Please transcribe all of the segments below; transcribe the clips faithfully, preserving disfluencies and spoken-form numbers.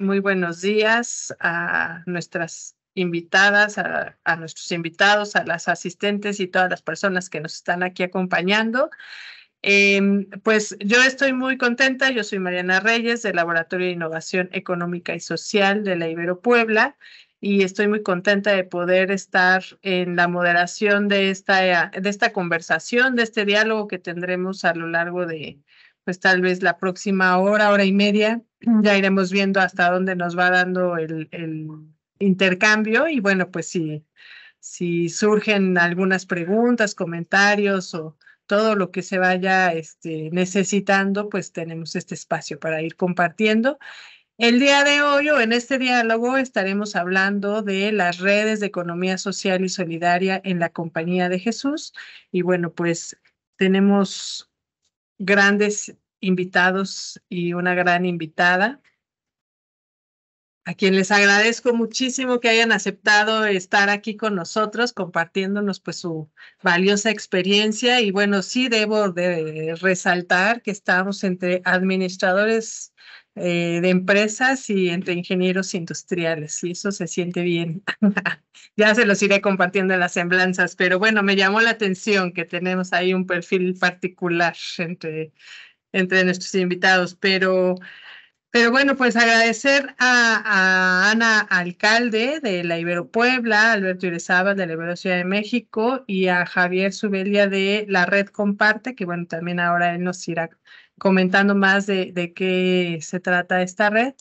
Muy buenos días a nuestras invitadas, a, a nuestros invitados, a las asistentes y todas las personas que nos están aquí acompañando. Eh, pues yo estoy muy contenta. Yo soy Mariana Reyes del Laboratorio de Innovación Económica y Social de la Ibero Puebla y estoy muy contenta de poder estar en la moderación de esta, de esta conversación, de este diálogo que tendremos a lo largo de, pues tal vez la próxima hora, hora y media. Ya iremos viendo hasta dónde nos va dando el, el intercambio y bueno, pues si, si surgen algunas preguntas, comentarios o todo lo que se vaya este, necesitando, pues tenemos este espacio para ir compartiendo. El día de hoy o en este diálogo estaremos hablando de las redes de economía social y solidaria en la Compañía de Jesús. Y bueno, pues tenemos grandes invitados y una gran invitada, a quien les agradezco muchísimo que hayan aceptado estar aquí con nosotros, compartiéndonos pues su valiosa experiencia. Y bueno, sí debo de resaltar que estamos entre administradores eh, de empresas y entre ingenieros industriales, y eso se siente bien. Ya se los iré compartiendo en las semblanzas, pero bueno, me llamó la atención que tenemos ahí un perfil particular entre, entre nuestros invitados, pero... Pero bueno, pues agradecer a, a Ana Alcalde de la Ibero Puebla, a Alberto Irezábal de la Ibero Ciudad de México y a Javier Subelia de la Red Comparte, que bueno, también ahora él nos irá comentando más de, de qué se trata esta red.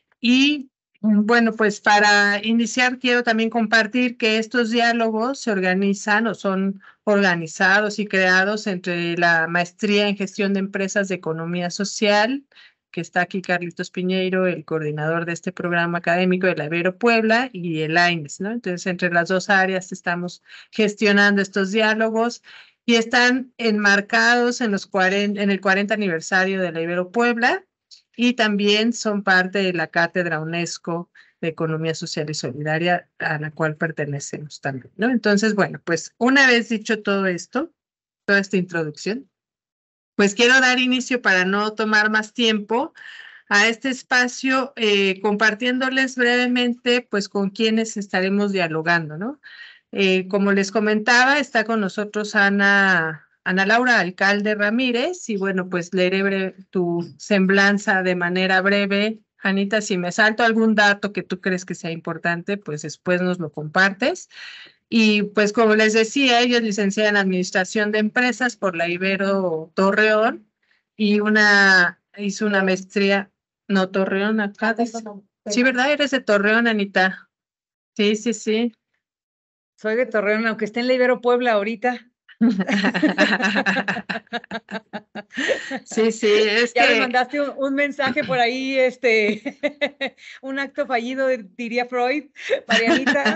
Y bueno, pues para iniciar quiero también compartir que estos diálogos se organizan o son organizados y creados entre la Maestría en Gestión de Empresas de Economía Social, que está aquí Carlitos Piñeiro, el coordinador de este programa académico de la Ibero Puebla, y el A I N E S, ¿no? Entonces, entre las dos áreas estamos gestionando estos diálogos y están enmarcados en, los cuarenta, en el cuarenta aniversario de la Ibero Puebla y también son parte de la Cátedra UNESCO de Economía Social y Solidaria, a la cual pertenecemos también, ¿no? Entonces, bueno, pues una vez dicho todo esto, toda esta introducción, pues quiero dar inicio para no tomar más tiempo a este espacio, eh, compartiéndoles brevemente, pues, con quienes estaremos dialogando, ¿no? Eh, como les comentaba, está con nosotros Ana, Ana Laura Alcalde Ramírez, y bueno, pues leeré breve, tu semblanza de manera breve. Anita, si me salto algún dato que tú crees que sea importante, pues después nos lo compartes. Y pues como les decía, ella es licenciada en Administración de Empresas por la Ibero Torreón y una, hizo una maestría, no, Torreón acá. Dice. Sí, ¿verdad? Eres de Torreón, Anita. Sí, sí, sí. Soy de Torreón, aunque esté en la Ibero Puebla ahorita. Sí, sí, es ya que... me mandaste un, un mensaje por ahí, este, un acto fallido, diría Freud, Marianita.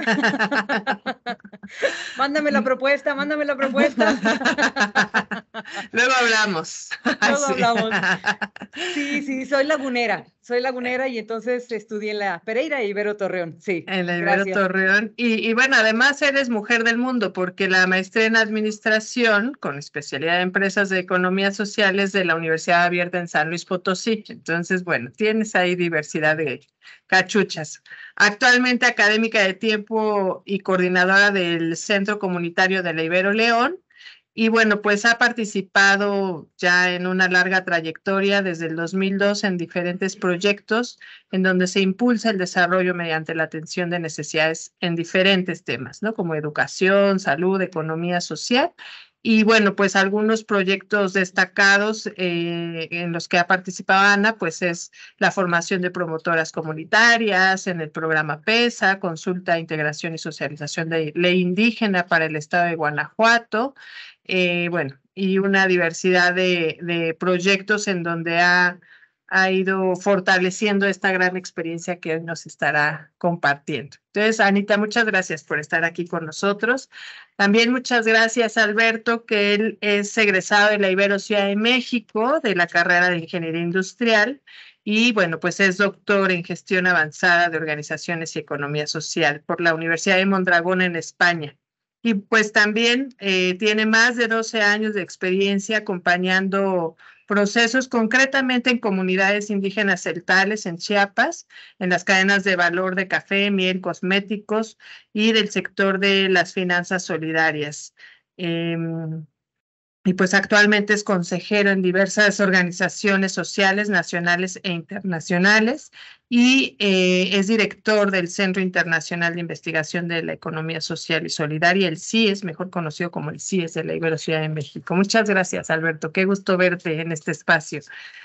Mándame la propuesta, mándame la propuesta. Luego hablamos. Luego Sí. hablamos. Sí, sí, soy lagunera, soy lagunera y entonces estudié en la Pereira e Ibero Torreón, sí. En la Ibero gracias. Torreón. Y, y bueno, además eres mujer del mundo, porque la maestría en Administración, con especialidad en Empresas de Economía Sociales de la Universidad Abierta en San Luis Potosí. Entonces, bueno, tienes ahí diversidad de cachuchas. Actualmente académica de tiempo y coordinadora del Centro Comunitario de la Ibero León. Y bueno, pues ha participado ya en una larga trayectoria desde el dos mil dos en diferentes proyectos en donde se impulsa el desarrollo mediante la atención de necesidades en diferentes temas, ¿no? Como educación, salud, economía social. Y bueno, pues algunos proyectos destacados eh, en los que ha participado Ana, pues es la formación de promotoras comunitarias en el programa PESA, consulta, integración y socialización de ley indígena para el estado de Guanajuato. Eh, bueno, y una diversidad de, de proyectos en donde ha, ha ido fortaleciendo esta gran experiencia que hoy nos estará compartiendo. Entonces, Anita, muchas gracias por estar aquí con nosotros. También muchas gracias a Alberto, que él es egresado de la Ibero Ciudad de México, de la carrera de Ingeniería Industrial, y bueno, pues es doctor en Gestión Avanzada de Organizaciones y Economía Social por la Universidad de Mondragón en España. Y pues también eh, tiene más de doce años de experiencia acompañando procesos concretamente en comunidades indígenas celtales en Chiapas, en las cadenas de valor de café, miel, cosméticos y del sector de las finanzas solidarias. Eh, y pues actualmente es consejero en diversas organizaciones sociales nacionales e internacionales y eh, es director del Centro Internacional de Investigación de la Economía Social y Solidaria, el C I E S, mejor conocido como el C I E S de la Ibero Ciudad de México. Muchas gracias, Alberto. Qué gusto verte en este espacio.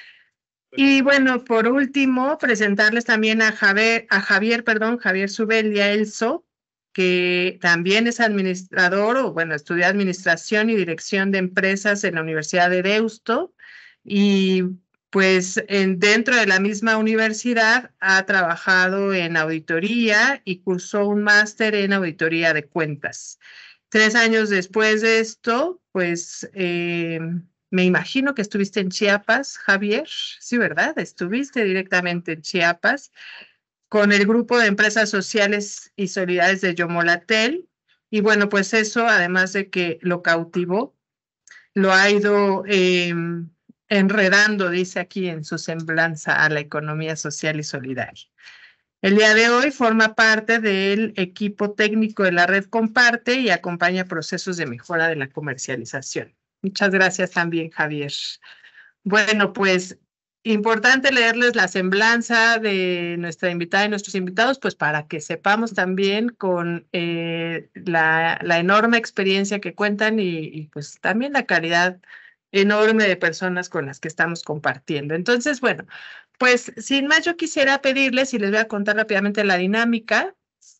Y bueno, por último, presentarles también a Javier, a Javier, perdón, Javier Subelia Elso, que también es administrador, o bueno, estudió Administración y Dirección de Empresas en la Universidad de Deusto, y pues en, dentro de la misma universidad ha trabajado en auditoría y cursó un máster en auditoría de cuentas. Tres años después de esto, pues eh, me imagino que estuviste en Chiapas, Javier, sí, ¿verdad? Estuviste directamente en Chiapas con el grupo de empresas sociales y solidarias de Yomolatel. Y bueno, pues eso, además de que lo cautivó, lo ha ido eh, enredando, dice aquí en su semblanza, a la economía social y solidaria. El día de hoy forma parte del equipo técnico de la red Comparte y acompaña procesos de mejora de la comercialización. Muchas gracias también, Javier. Bueno, pues importante leerles la semblanza de nuestra invitada y nuestros invitados, pues para que sepamos también con eh, la, la enorme experiencia que cuentan y, y pues también la calidad enorme de personas con las que estamos compartiendo. Entonces, bueno, pues sin más yo quisiera pedirles y les voy a contar rápidamente la dinámica.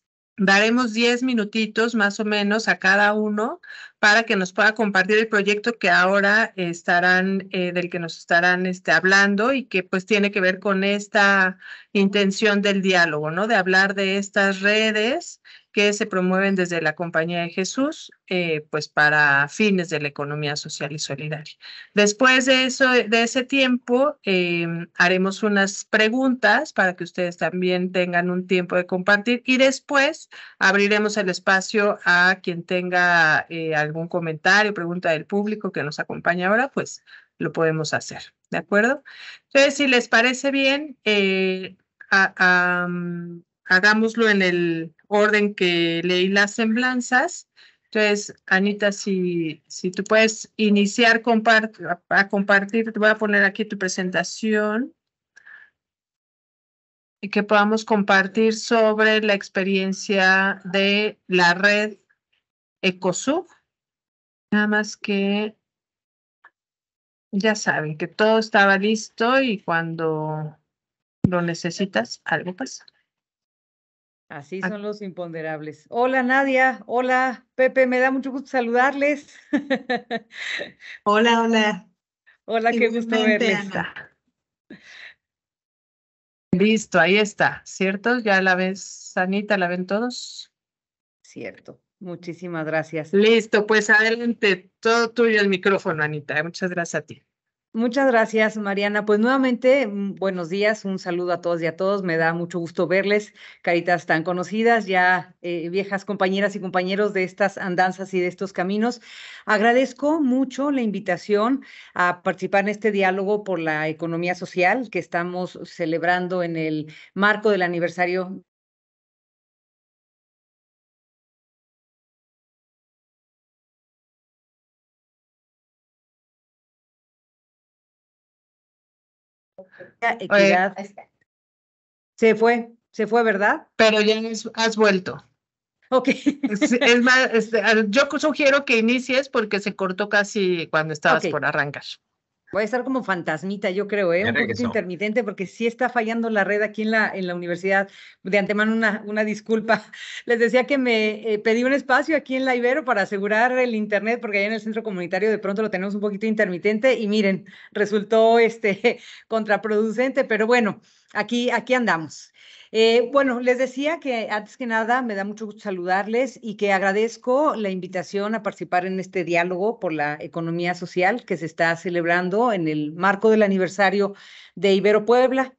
Daremos diez minutitos más o menos a cada uno para que nos pueda compartir el proyecto que ahora estarán, eh, del que nos estarán este, hablando y que pues tiene que ver con esta intención del diálogo, ¿no? De hablar de estas redes que se promueven desde la Compañía de Jesús, eh, pues para fines de la economía social y solidaria. Después de eso, de ese tiempo, eh, haremos unas preguntas para que ustedes también tengan un tiempo de compartir y después abriremos el espacio a quien tenga eh, algún comentario, pregunta del público que nos acompaña ahora, pues lo podemos hacer, ¿de acuerdo? Entonces, si les parece bien, eh, a, a, um, hagámoslo en el orden que leí las semblanzas. Entonces, Anita, si, si tú puedes iniciar compart a compartir, te voy a poner aquí tu presentación y que podamos compartir sobre la experiencia de la red Ecosub. Nada más que ya saben que todo estaba listo y cuando lo necesitas, algo pasa. Así son los imponderables. Hola Nadia, hola Pepe, me da mucho gusto saludarles. Hola, hola. Hola, qué gusto verles. Ana. Listo, ahí está, ¿cierto? ¿Ya la ves, Anita? ¿La ven todos? Cierto, muchísimas gracias. Listo, pues adelante, todo tuyo el micrófono, Anita. Muchas gracias a ti. Muchas gracias, Mariana. Pues nuevamente, buenos días, un saludo a todos y a todos. Me da mucho gusto verles, caritas tan conocidas, ya eh, viejas compañeras y compañeros de estas andanzas y de estos caminos. Agradezco mucho la invitación a participar en este diálogo por la economía social que estamos celebrando en el marco del aniversario equidad. Oye, se fue, se fue, ¿verdad? Pero ya has, has vuelto. Ok. Es, es más, es, yo sugiero que inicies porque se cortó casi cuando estabas okay. por arrancar. Voy a estar como fantasmita, yo creo, ¿eh? Un poquito intermitente, porque sí está fallando la red aquí en la, en la universidad. De antemano, una, una disculpa. Les decía que me eh, pedí un espacio aquí en la Ibero para asegurar el internet, porque allá en el centro comunitario de pronto lo tenemos un poquito intermitente y miren, resultó este, contraproducente, pero bueno, aquí, aquí andamos. Eh, bueno, les decía que antes que nada me da mucho gusto saludarles y que agradezco la invitación a participar en este diálogo por la economía social que se está celebrando en el marco del aniversario de Ibero Puebla,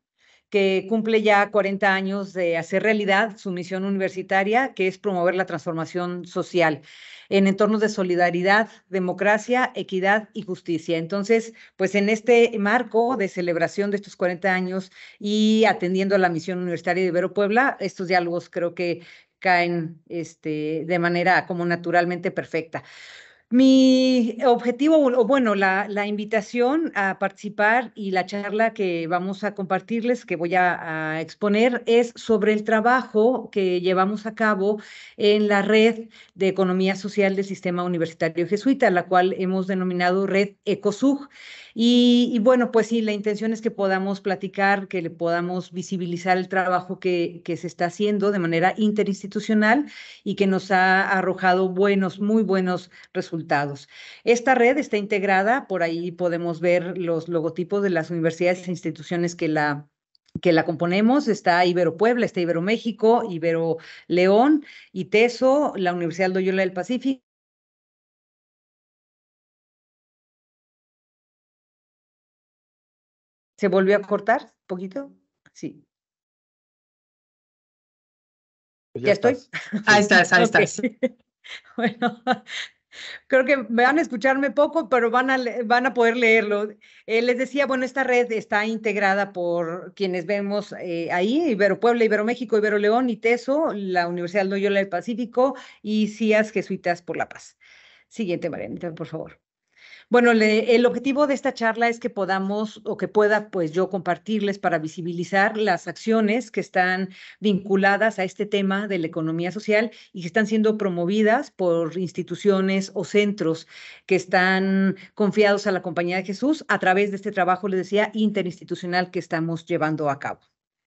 que cumple ya cuarenta años de hacer realidad su misión universitaria, que es promover la transformación social en entornos de solidaridad, democracia, equidad y justicia. Entonces, pues en este marco de celebración de estos cuarenta años y atendiendo a la misión universitaria de Ibero Puebla, estos diálogos creo que caen este, de manera como naturalmente perfecta. Mi objetivo, o bueno, la, la invitación a participar y la charla que vamos a compartirles, que voy a, a exponer, es sobre el trabajo que llevamos a cabo en la red de economía social del Sistema Universitario Jesuita, la cual hemos denominado Red ECOSUG. Y, y bueno, pues sí, la intención es que podamos platicar, que le podamos visibilizar el trabajo que, que se está haciendo de manera interinstitucional y que nos ha arrojado buenos, muy buenos resultados. Esta red está integrada, por ahí podemos ver los logotipos de las universidades e instituciones que la que la componemos. Está Ibero Puebla, está Ibero México, Ibero León, ITESO, la Universidad Loyola del Pacífico. ¿Se volvió a cortar un poquito? Sí. Pues ya, ¿Ya estoy? Ahí estás, ahí okay. estás. Bueno, creo que van a escucharme poco, pero van a, van a poder leerlo. Eh, les decía, bueno, esta red está integrada por quienes vemos eh, ahí, Ibero Puebla, Ibero México, Ibero León, ITESO, la Universidad Loyola del Pacífico y C I A S Jesuitas por la Paz. Siguiente, Marianita, por favor. Bueno, le, el objetivo de esta charla es que podamos o que pueda pues yo compartirles para visibilizar las acciones que están vinculadas a este tema de la economía social y que están siendo promovidas por instituciones o centros que están confiados a la Compañía de Jesús a través de este trabajo, les decía, interinstitucional que estamos llevando a cabo.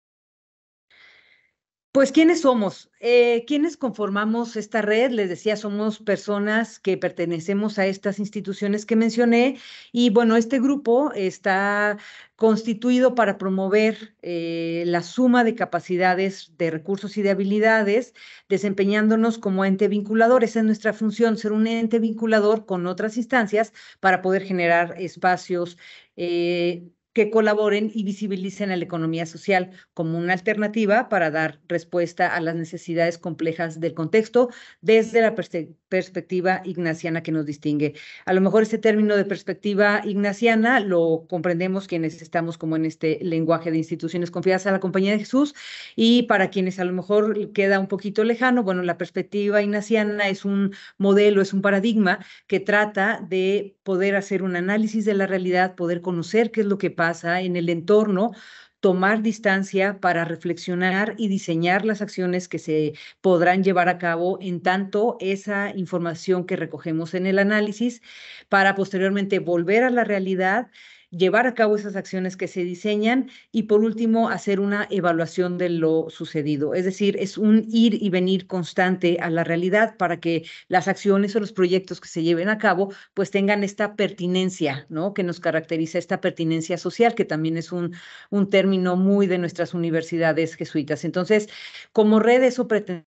Pues, ¿quiénes somos? Eh, ¿quiénes conformamos esta red? Les decía, somos personas que pertenecemos a estas instituciones que mencioné y, bueno, este grupo está constituido para promover eh, la suma de capacidades, de recursos y de habilidades, desempeñándonos como ente vinculador. Esa es nuestra función, ser un ente vinculador con otras instancias para poder generar espacios eh, que colaboren y visibilicen a la economía social como una alternativa para dar respuesta a las necesidades complejas del contexto desde la pers perspectiva ignaciana que nos distingue. A lo mejor este término de perspectiva ignaciana lo comprendemos quienes estamos como en este lenguaje de instituciones confiadas a la Compañía de Jesús, y para quienes a lo mejor queda un poquito lejano, bueno, la perspectiva ignaciana es un modelo, es un paradigma que trata de poder hacer un análisis de la realidad, poder conocer qué es lo que pasa pasa en el entorno, tomar distancia para reflexionar y diseñar las acciones que se podrán llevar a cabo en tanto esa información que recogemos en el análisis para posteriormente volver a la realidad, llevar a cabo esas acciones que se diseñan y por último hacer una evaluación de lo sucedido. Es decir, es un ir y venir constante a la realidad para que las acciones o los proyectos que se lleven a cabo pues tengan esta pertinencia, ¿no? Que nos caracteriza, esta pertinencia social, que también es un, un término muy de nuestras universidades jesuitas. Entonces, como red eso pretende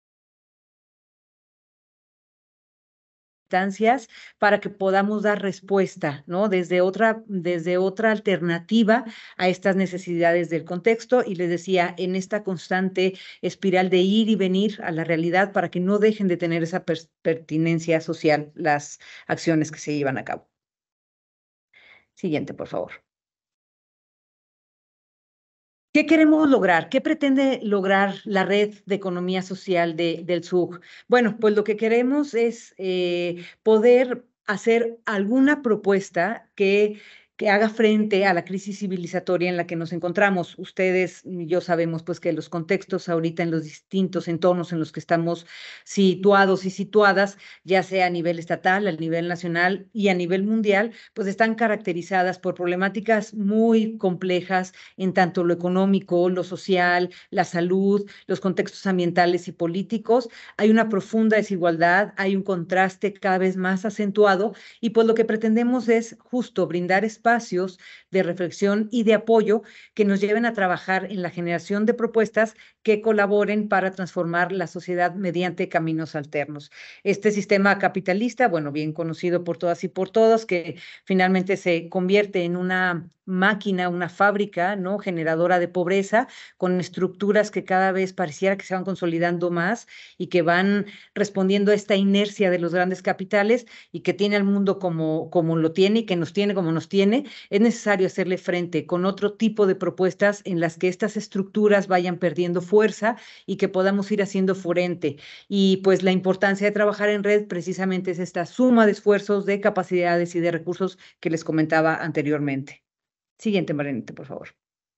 para que podamos dar respuesta, ¿no? Desde otra, desde otra alternativa a estas necesidades del contexto, y les decía, en esta constante espiral de ir y venir a la realidad para que no dejen de tener esa pertinencia social las acciones que se llevan a cabo. Siguiente, por favor. ¿Qué queremos lograr? ¿Qué pretende lograr la red de economía social de, del S U G? Bueno, pues lo que queremos es eh, poder hacer alguna propuesta que, que haga frente a la crisis civilizatoria en la que nos encontramos. Ustedes y yo sabemos pues que los contextos ahorita en los distintos entornos en los que estamos situados y situadas, ya sea a nivel estatal, a nivel nacional y a nivel mundial, pues están caracterizadas por problemáticas muy complejas en tanto lo económico, lo social, la salud, los contextos ambientales y políticos. Hay una profunda desigualdad, hay un contraste cada vez más acentuado y pues lo que pretendemos es justo brindar espacio espacios de reflexión y de apoyo que nos lleven a trabajar en la generación de propuestas que colaboren para transformar la sociedad mediante caminos alternos. Este sistema capitalista, bueno, bien conocido por todas y por todos, que finalmente se convierte en una máquina, una fábrica, ¿no? Generadora de pobreza, con estructuras que cada vez pareciera que se van consolidando más y que van respondiendo a esta inercia de los grandes capitales y que tiene al mundo como, como lo tiene y que nos tiene como nos tiene. Es necesario hacerle frente con otro tipo de propuestas en las que estas estructuras vayan perdiendo fuerza y que podamos ir haciendo frente. Y pues la importancia de trabajar en red precisamente es esta suma de esfuerzos, de capacidades y de recursos que les comentaba anteriormente. Siguiente, Marianita, por favor.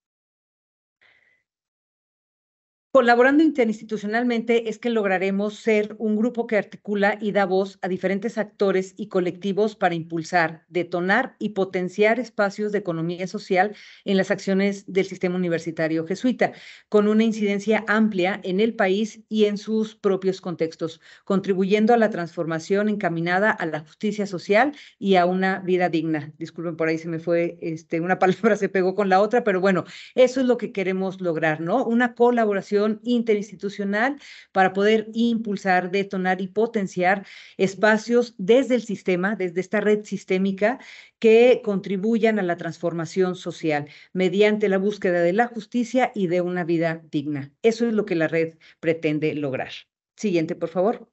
Colaborando interinstitucionalmente es que lograremos ser un grupo que articula y da voz a diferentes actores y colectivos para impulsar, detonar y potenciar espacios de economía social en las acciones del sistema universitario jesuita, con una incidencia amplia en el país y en sus propios contextos, contribuyendo a la transformación encaminada a la justicia social y a una vida digna. Disculpen, por ahí se me fue, este, una palabra se pegó con la otra, pero bueno, eso es lo que queremos lograr, ¿no? Una colaboración interinstitucional para poder impulsar, detonar y potenciar espacios desde el sistema, desde esta red sistémica, que contribuyan a la transformación social mediante la búsqueda de la justicia y de una vida digna. Eso es lo que la red pretende lograr. Siguiente, por favor.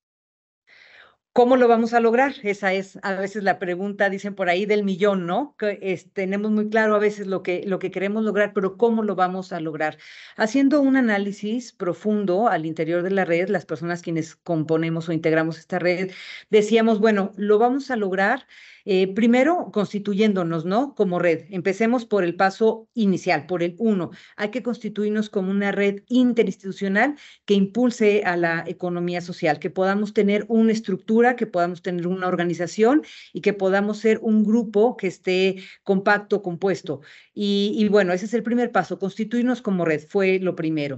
¿Cómo lo vamos a lograr? Esa es a veces la pregunta, dicen por ahí, del millón, ¿no? Que es, tenemos muy claro a veces lo que, lo que queremos lograr, pero ¿cómo lo vamos a lograr? Haciendo un análisis profundo al interior de la red, las personas quienes componemos o integramos esta red, decíamos, bueno, lo vamos a lograr eh, primero constituyéndonos, ¿no? Como red. Empecemos por el paso inicial, por el uno. Hay que constituirnos como una red interinstitucional que impulse a la economía social, que podamos tener una estructura, que podamos tener una organización y que podamos ser un grupo que esté compacto, compuesto. Y, y bueno, ese es el primer paso, constituirnos como red, fue lo primero.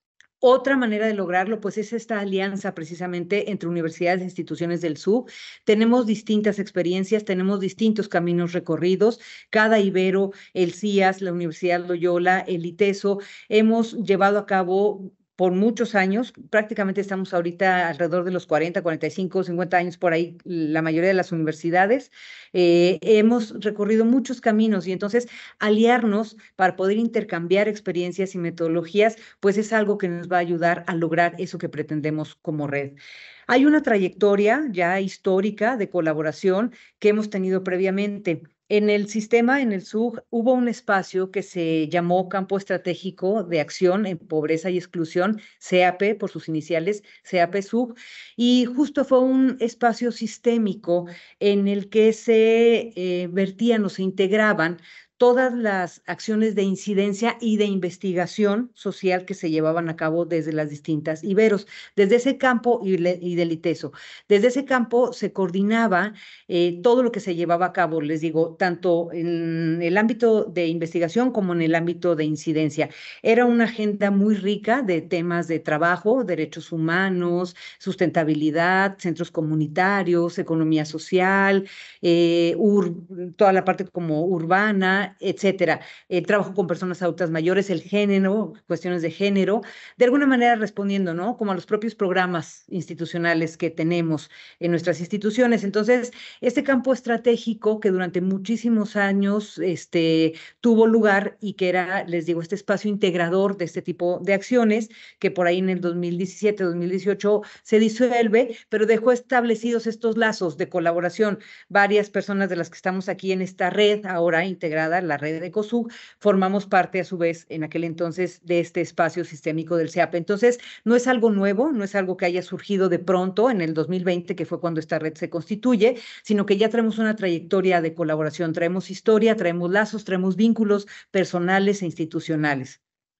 Otra manera de lograrlo, pues, es esta alianza precisamente entre universidades e instituciones del S U B. Tenemos distintas experiencias, tenemos distintos caminos recorridos. Cada Ibero, el C I A S, la Universidad Loyola, el ITESO, hemos llevado a cabo por muchos años, prácticamente estamos ahorita alrededor de los cuarenta, cuarenta y cinco, cincuenta años por ahí, la mayoría de las universidades, eh, hemos recorrido muchos caminos y entonces aliarnos para poder intercambiar experiencias y metodologías, pues es algo que nos va a ayudar a lograr eso que pretendemos como red. Hay una trayectoria ya histórica de colaboración que hemos tenido previamente. En el sistema, en el S U G, hubo un espacio que se llamó Campo Estratégico de Acción en Pobreza y Exclusión, C A P, por sus iniciales, C A P-S U G, y justo fue un espacio sistémico en el que se eh, vertían o se integraban todas las acciones de incidencia y de investigación social que se llevaban a cabo desde las distintas Iberos, desde ese campo y, le, y del ITESO. Desde ese campo se coordinaba eh, todo lo que se llevaba a cabo, les digo, tanto en el ámbito de investigación como en el ámbito de incidencia. Era una agenda muy rica de temas de trabajo, derechos humanos, sustentabilidad, centros comunitarios, economía social, eh, ur, toda la parte como urbana, etcétera. El trabajo con personas adultas mayores, el género, cuestiones de género, de alguna manera respondiendo, ¿no? Como a los propios programas institucionales que tenemos en nuestras instituciones. Entonces, este campo estratégico que durante muchísimos años este, tuvo lugar y que era, les digo, este espacio integrador de este tipo de acciones, que por ahí en el dos mil diecisiete, dos mil dieciocho se disuelve, pero dejó establecidos estos lazos de colaboración. Varias personas de las que estamos aquí en esta red ahora integrada, la red de ECOSUG, formamos parte a su vez en aquel entonces de este espacio sistémico del C A P. Entonces, no es algo nuevo, no es algo que haya surgido de pronto en el dos mil veinte, que fue cuando esta red se constituye, sino que ya traemos una trayectoria de colaboración, traemos historia, traemos lazos, traemos vínculos personales e institucionales.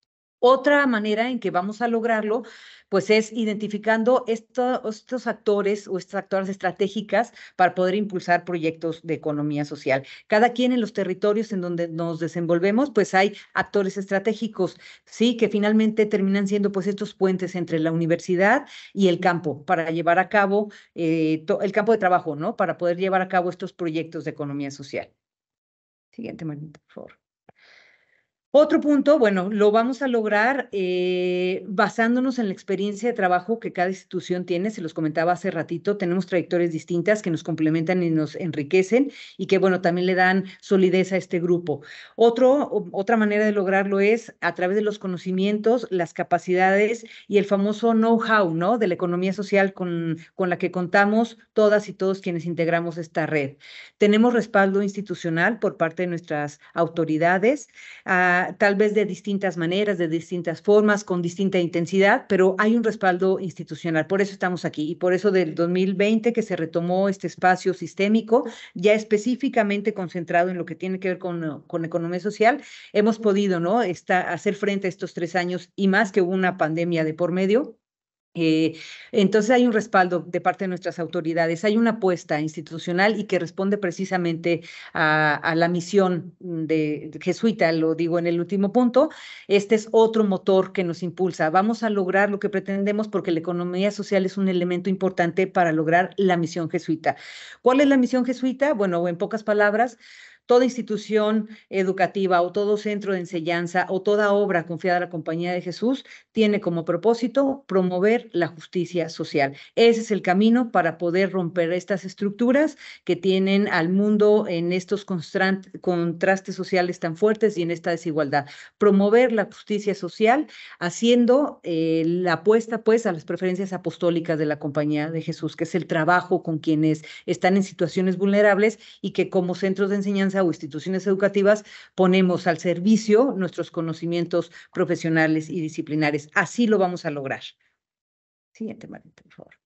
Otra manera en que vamos a lograrlo, pues es identificando esto, estos actores o estas actores estratégicas para poder impulsar proyectos de economía social. Cada quien en los territorios en donde nos desenvolvemos, pues hay actores estratégicos, sí, que finalmente terminan siendo pues estos puentes entre la universidad y el campo para llevar a cabo eh, el campo de trabajo, ¿no? Para poder llevar a cabo estos proyectos de economía social. Siguiente, Marita, por favor. Otro punto, bueno, lo vamos a lograr eh, basándonos en la experiencia de trabajo que cada institución tiene. Se los comentaba hace ratito, tenemos trayectorias distintas que nos complementan y nos enriquecen y que, bueno, también le dan solidez a este grupo. Otro, otra manera de lograrlo es a través de los conocimientos, las capacidades y el famoso know-how, ¿no? De la economía social con, con la que contamos todas y todos quienes integramos esta red. Tenemos respaldo institucional por parte de nuestras autoridades, uh, tal vez de distintas maneras, de distintas formas, con distinta intensidad, pero hay un respaldo institucional. Por eso estamos aquí y por eso del dos mil veinte que se retomó este espacio sistémico, ya específicamente concentrado en lo que tiene que ver con, con economía social, hemos podido, ¿no? Esta, hacer frente a estos tres años y más que hubo una pandemia de por medio. Eh, entonces hay un respaldo de parte de nuestras autoridades, hay una apuesta institucional y que responde precisamente a, a la misión de, de jesuita, lo digo en el último punto. Este es otro motor que nos impulsa. Vamos a lograr lo que pretendemos porque la economía social es un elemento importante para lograr la misión jesuita. ¿Cuál es la misión jesuita? Bueno, en pocas palabras, toda institución educativa o todo centro de enseñanza o toda obra confiada a la Compañía de Jesús tiene como propósito promover la justicia social. Ese es el camino para poder romper estas estructuras que tienen al mundo en estos contrastes sociales tan fuertes y en esta desigualdad. Promover la justicia social haciendo eh, la apuesta pues a las preferencias apostólicas de la Compañía de Jesús, que es el trabajo con quienes están en situaciones vulnerables y que como centros de enseñanza o instituciones educativas ponemos al servicio nuestros conocimientos profesionales y disciplinares. Así lo vamos a lograr. Siguiente, Marita, por favor.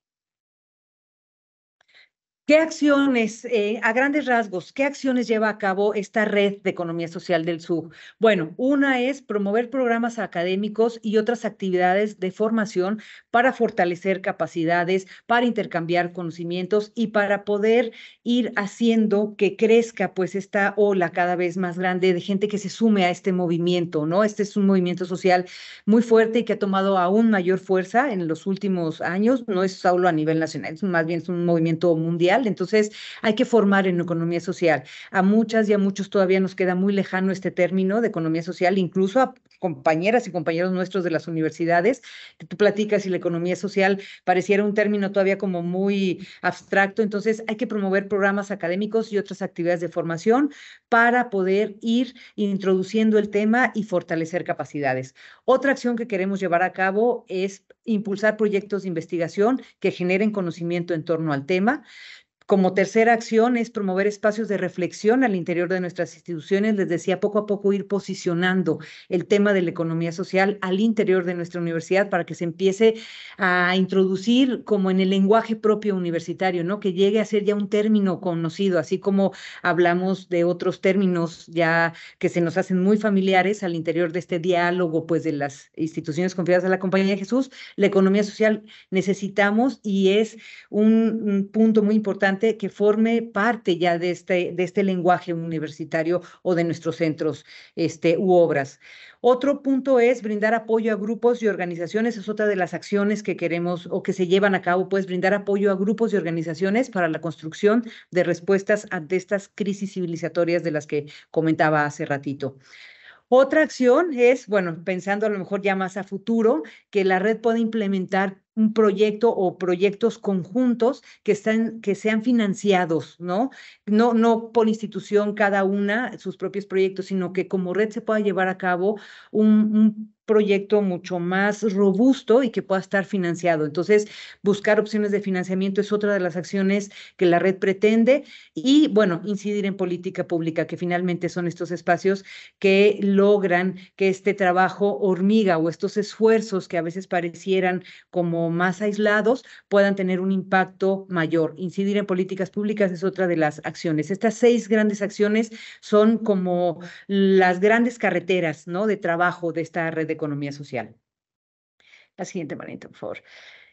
¿Qué acciones, eh, a grandes rasgos, qué acciones lleva a cabo esta red de economía social del sur? Bueno, una es promover programas académicos y otras actividades de formación para fortalecer capacidades, para intercambiar conocimientos y para poder ir haciendo que crezca pues esta ola cada vez más grande de gente que se sume a este movimiento, ¿no? Este es un movimiento social muy fuerte y que ha tomado aún mayor fuerza en los últimos años, no es solo a nivel nacional, es más bien es un movimiento mundial. Entonces, hay que formar en economía social. A muchas y a muchos todavía nos queda muy lejano este término de economía social, incluso a compañeras y compañeros nuestros de las universidades, que tú platicas y la economía social pareciera un término todavía como muy abstracto. Entonces, hay que promover programas académicos y otras actividades de formación para poder ir introduciendo el tema y fortalecer capacidades. Otra acción que queremos llevar a cabo es impulsar proyectos de investigación que generen conocimiento en torno al tema. Como tercera acción es promover espacios de reflexión al interior de nuestras instituciones. Les decía, poco a poco ir posicionando el tema de la economía social al interior de nuestra universidad para que se empiece a introducir como en el lenguaje propio universitario, ¿no? Que llegue a ser ya un término conocido, así como hablamos de otros términos ya que se nos hacen muy familiares al interior de este diálogo, pues, de las instituciones confiadas a la Compañía de Jesús. La economía social necesitamos y es un, un punto muy importante que forme parte ya de este, de este lenguaje universitario o de nuestros centros este, u obras. Otro punto es brindar apoyo a grupos y organizaciones. Es otra de las acciones que queremos o que se llevan a cabo, pues brindar apoyo a grupos y organizaciones para la construcción de respuestas ante estas crisis civilizatorias de las que comentaba hace ratito. Otra acción es, bueno, pensando a lo mejor ya más a futuro, que la red pueda implementar un proyecto o proyectos conjuntos que, están, que sean financiados, ¿no? No, no por institución cada una sus propios proyectos, sino que como red se pueda llevar a cabo un, un proyecto mucho más robusto y que pueda estar financiado. Entonces, buscar opciones de financiamiento es otra de las acciones que la red pretende y, bueno, incidir en política pública, que finalmente son estos espacios que logran que este trabajo hormiga o estos esfuerzos que a veces parecieran como más aislados puedan tener un impacto mayor. Incidir en políticas públicas es otra de las acciones. Estas seis grandes acciones son como las grandes carreteras, ¿no? De trabajo de esta red de economía social. La siguiente, Marita, por favor.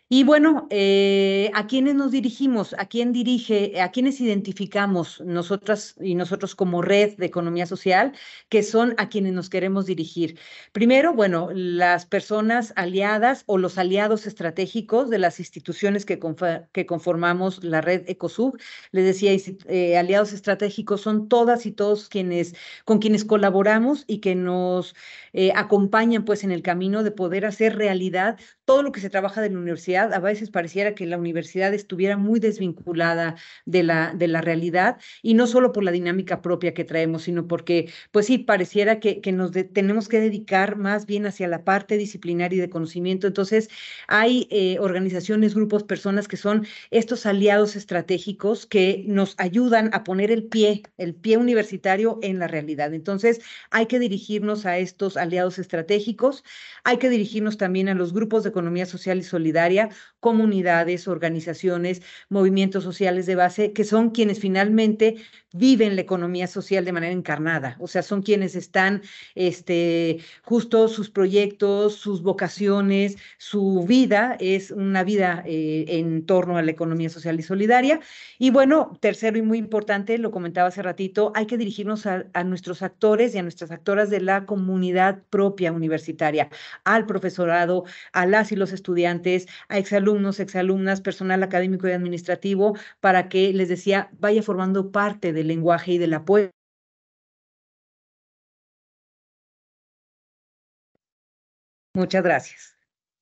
Y bueno, eh, ¿a quiénes nos dirigimos? ¿A quién dirige? ¿A quiénes identificamos nosotras y nosotros como red de economía social, que son a quienes nos queremos dirigir? Primero, bueno, las personas aliadas o los aliados estratégicos de las instituciones que, confa- que conformamos la red ECOSUB. Les decía, eh, aliados estratégicos son todas y todos quienes, con quienes colaboramos y que nos eh, acompañan pues en el camino de poder hacer realidad todo lo que se trabaja de la universidad. A veces pareciera que la universidad estuviera muy desvinculada de la, de la realidad, y no solo por la dinámica propia que traemos, sino porque, pues sí, pareciera que, que nos de, tenemos que dedicar más bien hacia la parte disciplinaria y de conocimiento. Entonces, hay eh, organizaciones, grupos, personas que son estos aliados estratégicos que nos ayudan a poner el pie, el pie universitario en la realidad. Entonces, hay que dirigirnos a estos aliados estratégicos. Hay que dirigirnos también a los grupos de economía social y solidaria, comunidades, organizaciones, movimientos sociales de base, que son quienes finalmente viven la economía social de manera encarnada. O sea, son quienes están, este, justo sus proyectos, sus vocaciones, su vida es una vida eh, en torno a la economía social y solidaria. Y bueno, tercero y muy importante, lo comentaba hace ratito, hay que dirigirnos a, a nuestros actores y a nuestras actoras de la comunidad propia universitaria, al profesorado, a las y los estudiantes, a exalumnos, exalumnas, personal académico y administrativo, para que, les decía, vaya formando parte del lenguaje y del apoyo. Muchas gracias.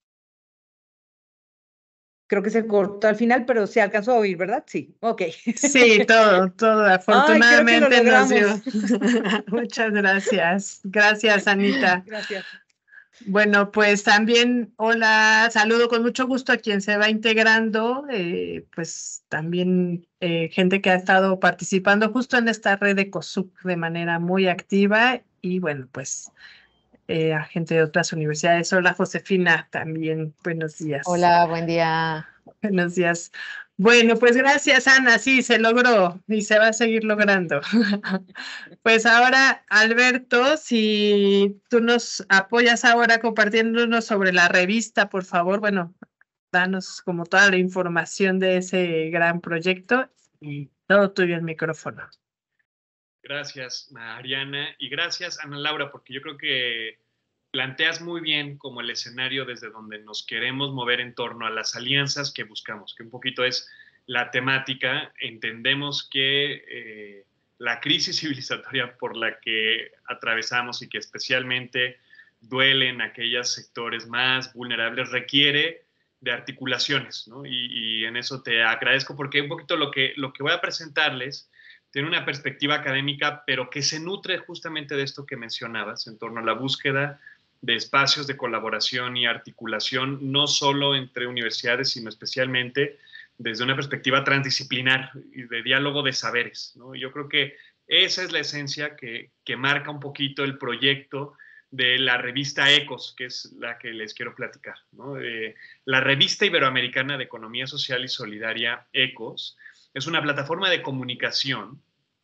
Creo que se cortó al final, pero se alcanzó a oír, ¿verdad? Sí, ok. Sí, todo, todo. Ay, creo que lo Afortunadamente nos dio. logramos. Muchas gracias. Gracias, Anita. Gracias. Bueno, pues también, hola, saludo con mucho gusto a quien se va integrando, eh, pues también eh, gente que ha estado participando justo en esta red de COSUC de manera muy activa, y bueno, pues eh, a gente de otras universidades. Hola, Josefina, también, buenos días. Hola, buen día. Buenos días. Bueno, pues gracias, Ana. Sí, se logró y se va a seguir logrando. Pues ahora, Alberto, si tú nos apoyas ahora compartiéndonos sobre la revista, por favor, bueno, danos como toda la información de ese gran proyecto, y todo tuyo el micrófono. Gracias, Mariana, y gracias, Ana Laura, porque yo creo que planteas muy bien como el escenario desde donde nos queremos mover en torno a las alianzas que buscamos, que un poquito es la temática. Entendemos que eh, la crisis civilizatoria por la que atravesamos y que especialmente duele en aquellos sectores más vulnerables requiere de articulaciones, ¿no? Y, y en eso te agradezco, porque un poquito lo que, lo que voy a presentarles tiene una perspectiva académica, pero que se nutre justamente de esto que mencionabas, en torno a la búsqueda de espacios de colaboración y articulación, no solo entre universidades, sino especialmente desde una perspectiva transdisciplinar y de diálogo de saberes, ¿no? Yo creo que esa es la esencia que, que marca un poquito el proyecto de la revista ECOS, que es la que les quiero platicar, ¿no? Eh, la revista iberoamericana de economía social y solidaria, ECOS, es una plataforma de comunicación,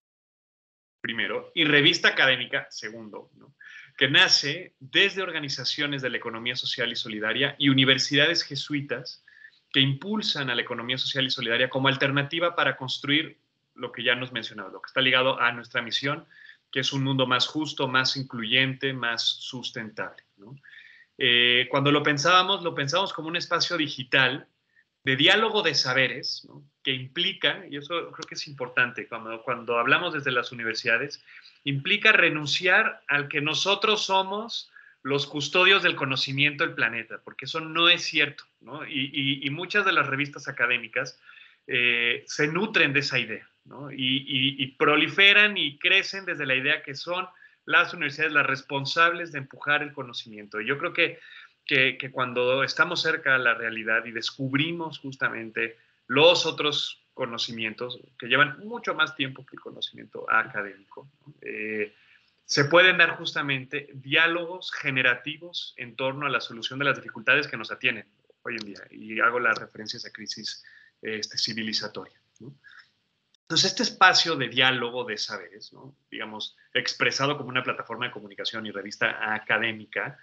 primero, y revista académica, segundo, ¿no?, que nace desde organizaciones de la economía social y solidaria y universidades jesuitas que impulsan a la economía social y solidaria como alternativa para construir lo que ya nos mencionaba, lo que está ligado a nuestra misión, que es un mundo más justo, más incluyente, más sustentable, ¿no? Eh, cuando lo pensábamos, lo pensábamos como un espacio digital de diálogo de saberes, ¿no?, que implica, y eso creo que es importante, cuando, cuando hablamos desde las universidades, implica renunciar al que nosotros somos los custodios del conocimiento del planeta, porque eso no es cierto, ¿no? Y, y, y muchas de las revistas académicas eh, se nutren de esa idea, ¿no? Y, y, y proliferan y crecen desde la idea que son las universidades las responsables de empujar el conocimiento. Y yo creo que Que, que cuando estamos cerca de la realidad y descubrimos justamente los otros conocimientos que llevan mucho más tiempo que el conocimiento académico, ¿no?, eh, se pueden dar justamente diálogos generativos en torno a la solución de las dificultades que nos atienen hoy en día. Y hago las referencias a crisis este, civilizatoria, ¿no? Entonces, este espacio de diálogo de saberes, ¿no?, digamos, expresado como una plataforma de comunicación y revista académica,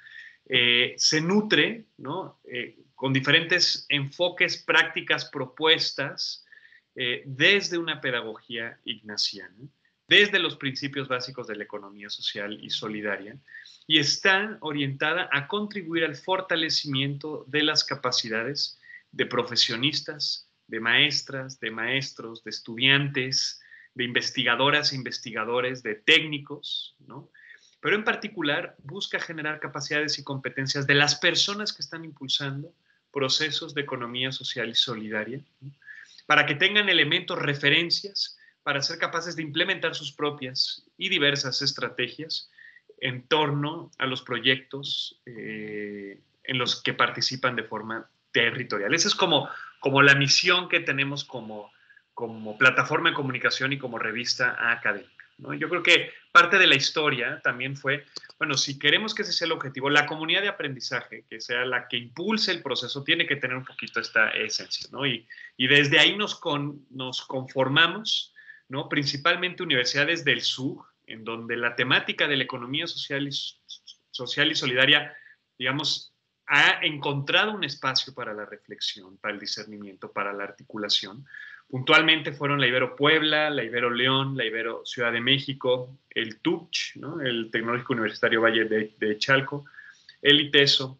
eh, se nutre, ¿no? Eh, con diferentes enfoques, prácticas, propuestas, eh, desde una pedagogía ignaciana, desde los principios básicos de la economía social y solidaria, y está orientada a contribuir al fortalecimiento de las capacidades de profesionistas, de maestras, de maestros, de estudiantes, de investigadoras e investigadores, de técnicos, ¿no? Pero en particular busca generar capacidades y competencias de las personas que están impulsando procesos de economía social y solidaria, ¿no? Para que tengan elementos, referencias, para ser capaces de implementar sus propias y diversas estrategias en torno a los proyectos eh, en los que participan de forma territorial. Esa es como, como la misión que tenemos como, como plataforma de comunicación y como revista académica, ¿no? Yo creo que parte de la historia también fue, bueno, si queremos que ese sea el objetivo, la comunidad de aprendizaje, que sea la que impulse el proceso, tiene que tener un poquito esta esencia, ¿no? Y, y desde ahí nos, con, nos conformamos, ¿no? Principalmente universidades del sur, en donde la temática de la economía social y, social y solidaria, digamos, ha encontrado un espacio para la reflexión, para el discernimiento, para la articulación. Puntualmente fueron la Ibero Puebla, la Ibero León, la Ibero Ciudad de México, el T U C H, ¿no? El Tecnológico Universitario Valle de, de Chalco, el ITESO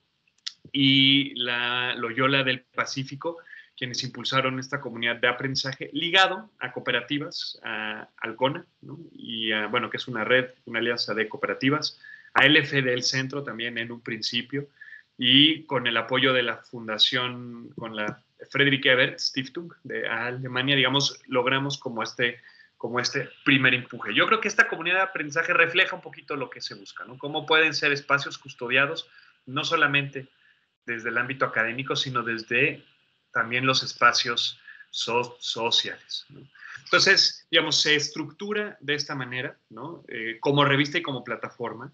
y la Loyola del Pacífico, quienes impulsaron esta comunidad de aprendizaje ligado a cooperativas, a Alcona, ¿no? Y a, bueno, que es una red, una alianza de cooperativas, a L F del Centro también en un principio, y con el apoyo de la fundación, con la Friedrich Ebert Stiftung de Alemania, digamos, logramos como este, como este primer empuje. Yo creo que esta comunidad de aprendizaje refleja un poquito lo que se busca, ¿no? Cómo pueden ser espacios custodiados, no solamente desde el ámbito académico, sino desde también los espacios so sociales, ¿no? Entonces, digamos, se estructura de esta manera, ¿no? Eh, como revista y como plataforma,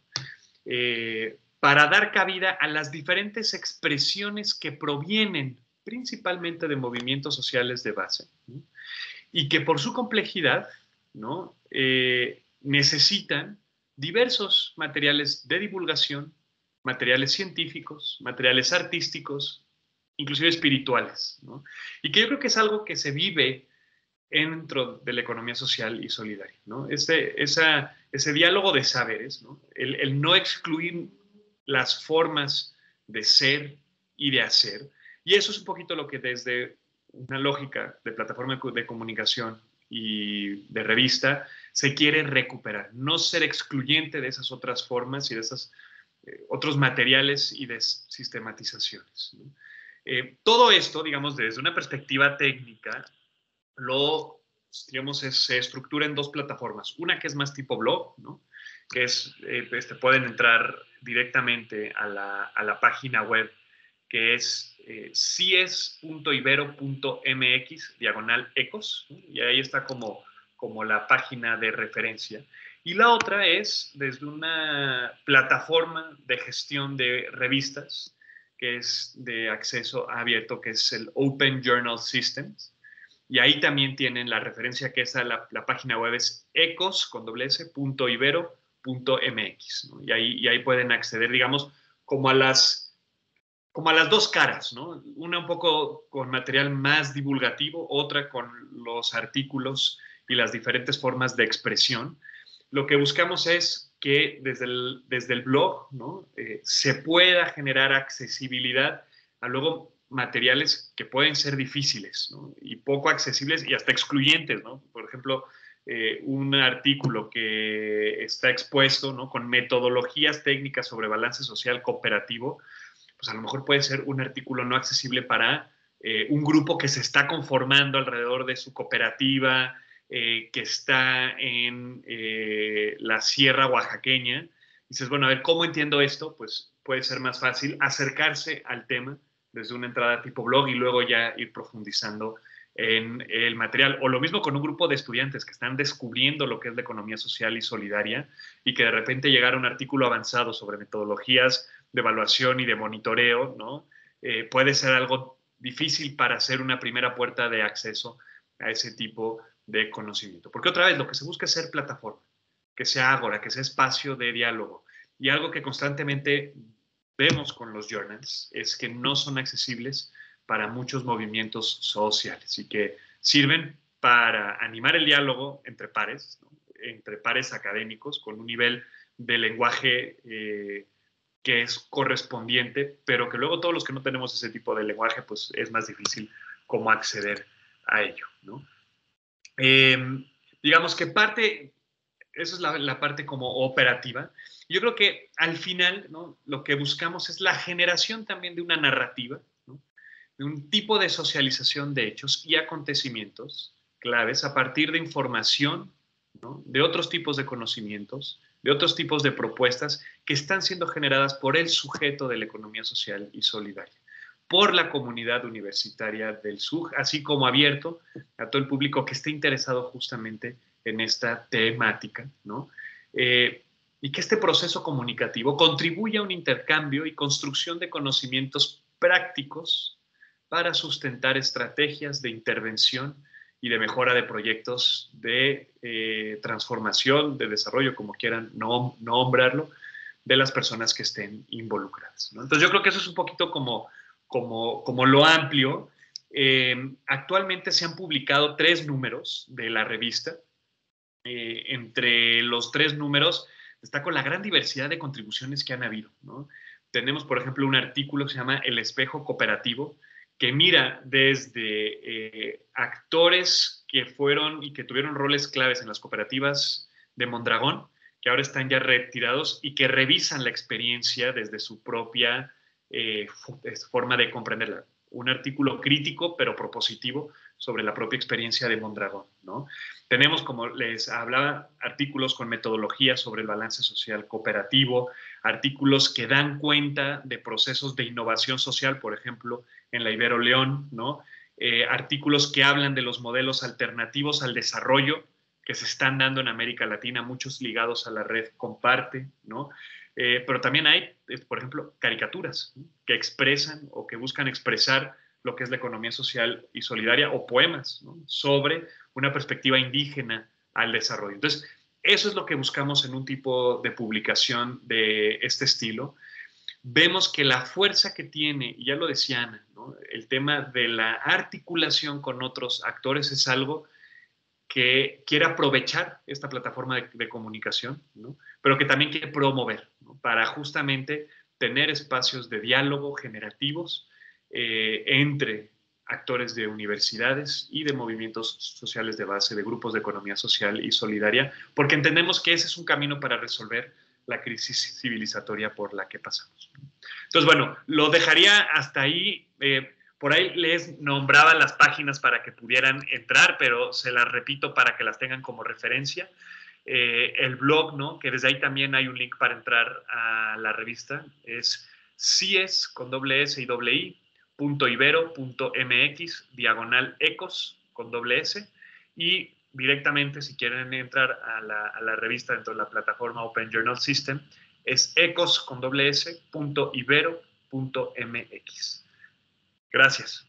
eh, para dar cabida a las diferentes expresiones que provienen principalmente de movimientos sociales de base, ¿no? Y que por su complejidad, ¿no? eh, necesitan diversos materiales de divulgación, materiales científicos, materiales artísticos, inclusive espirituales, ¿no? Y que yo creo que es algo que se vive dentro de la economía social y solidaria, ¿no? Ese, esa, ese diálogo de saberes, ¿no? El, el no excluir las formas de ser y de hacer. Y eso es un poquito lo que desde una lógica de plataforma de comunicación y de revista se quiere recuperar. No ser excluyente de esas otras formas y de esos eh, otros materiales y de sistematizaciones, ¿no? Eh, todo esto, digamos, desde una perspectiva técnica, lo, digamos, es, se estructura en dos plataformas. Una que es más tipo blog, ¿no? Que es, eh, este, pueden entrar directamente a la, a la página web, que es eh, cies punto ibero punto mx, diagonal ecos, ¿no? Y ahí está como, como la página de referencia. Y la otra es desde una plataforma de gestión de revistas, que es de acceso abierto, que es el Open Journal Systems. Y ahí también tienen la referencia, que es a la, la página web es ecos, con doble s, punto ibero punto mx, ¿no? Y ahí, y ahí pueden acceder, digamos, como a las, como a las dos caras, ¿no? Una un poco con material más divulgativo, otra con los artículos y las diferentes formas de expresión. Lo que buscamos es que desde el, desde el blog, ¿no? eh, se pueda generar accesibilidad a luego materiales que pueden ser difíciles, ¿no? Y poco accesibles y hasta excluyentes, ¿no? Por ejemplo, eh, un artículo que está expuesto, ¿no? Con metodologías técnicas sobre balance social cooperativo, pues a lo mejor puede ser un artículo no accesible para eh, un grupo que se está conformando alrededor de su cooperativa, eh, que está en eh, la sierra oaxaqueña. Dices, bueno, a ver, ¿cómo entiendo esto? Pues puede ser más fácil acercarse al tema desde una entrada tipo blog y luego ya ir profundizando en el material. O lo mismo con un grupo de estudiantes que están descubriendo lo que es la economía social y solidaria y que de repente llegara un artículo avanzado sobre metodologías de evaluación y de monitoreo, ¿no? Eh, puede ser algo difícil para hacer una primera puerta de acceso a ese tipo de conocimiento. Porque otra vez lo que se busca es ser plataforma, que sea ágora, que sea espacio de diálogo y algo que constantemente vemos con los journals es que no son accesibles para muchos movimientos sociales y que sirven para animar el diálogo entre pares, ¿no? Entre pares académicos con un nivel de lenguaje eh, que es correspondiente, pero que luego todos los que no tenemos ese tipo de lenguaje, pues es más difícil cómo acceder a ello, ¿no? Eh, digamos que parte, esa es la, la parte como operativa. Yo creo que al final, ¿no?, lo que buscamos es la generación también de una narrativa, ¿no?, de un tipo de socialización de hechos y acontecimientos claves a partir de información, ¿no?, de otros tipos de conocimientos, de otros tipos de propuestas que están siendo generadas por el sujeto de la economía social y solidaria, por la comunidad universitaria del S U G, así como abierto a todo el público que esté interesado justamente en esta temática, ¿no? Eh, y que este proceso comunicativo contribuya a un intercambio y construcción de conocimientos prácticos para sustentar estrategias de intervención y de mejora de proyectos de eh, transformación, de desarrollo, como quieran nom nombrarlo, de las personas que estén involucradas, ¿no? Entonces yo creo que eso es un poquito como, como, como lo amplio. Eh, actualmente se han publicado tres números de la revista. Eh, entre los tres números destaco la gran diversidad de contribuciones que han habido, ¿no? Tenemos, por ejemplo, un artículo que se llama El espejo cooperativo, que mira desde eh, actores que fueron y que tuvieron roles claves en las cooperativas de Mondragón, que ahora están ya retirados y que revisan la experiencia desde su propia eh, forma de comprenderla. Un artículo crítico, pero propositivo, sobre la propia experiencia de Mondragón, ¿no? Tenemos, como les hablaba, artículos con metodología sobre el balance social cooperativo, artículos que dan cuenta de procesos de innovación social, por ejemplo, en la Ibero León, ¿no? Eh, artículos que hablan de los modelos alternativos al desarrollo que se están dando en América Latina, muchos ligados a la red Comparte, ¿no? Eh, pero también hay, por ejemplo, caricaturas, ¿no?, que expresan o que buscan expresar lo que es la economía social y solidaria, o poemas, ¿no?, sobre una perspectiva indígena al desarrollo. Entonces, eso es lo que buscamos en un tipo de publicación de este estilo. Vemos que la fuerza que tiene, y ya lo decía Ana, ¿no?, el tema de la articulación con otros actores es algo que quiere aprovechar esta plataforma de, de comunicación, ¿no?, pero que también quiere promover, ¿no?, para justamente tener espacios de diálogo generativos eh, entre actores de universidades y de movimientos sociales de base, de grupos de economía social y solidaria, porque entendemos que ese es un camino para resolver la crisis civilizatoria por la que pasamos. Entonces, bueno, lo dejaría hasta ahí. Eh, por ahí les nombraba las páginas para que pudieran entrar, pero se las repito para que las tengan como referencia. Eh, el blog, ¿no?, que desde ahí también hay un link para entrar a la revista, es cies con doble s y doble i punto ibero punto mx diagonal ecos con doble s, y directamente, si quieren entrar a la, a la revista dentro de la plataforma Open Journal System, es ecos con doble s punto ibero punto mx. Gracias.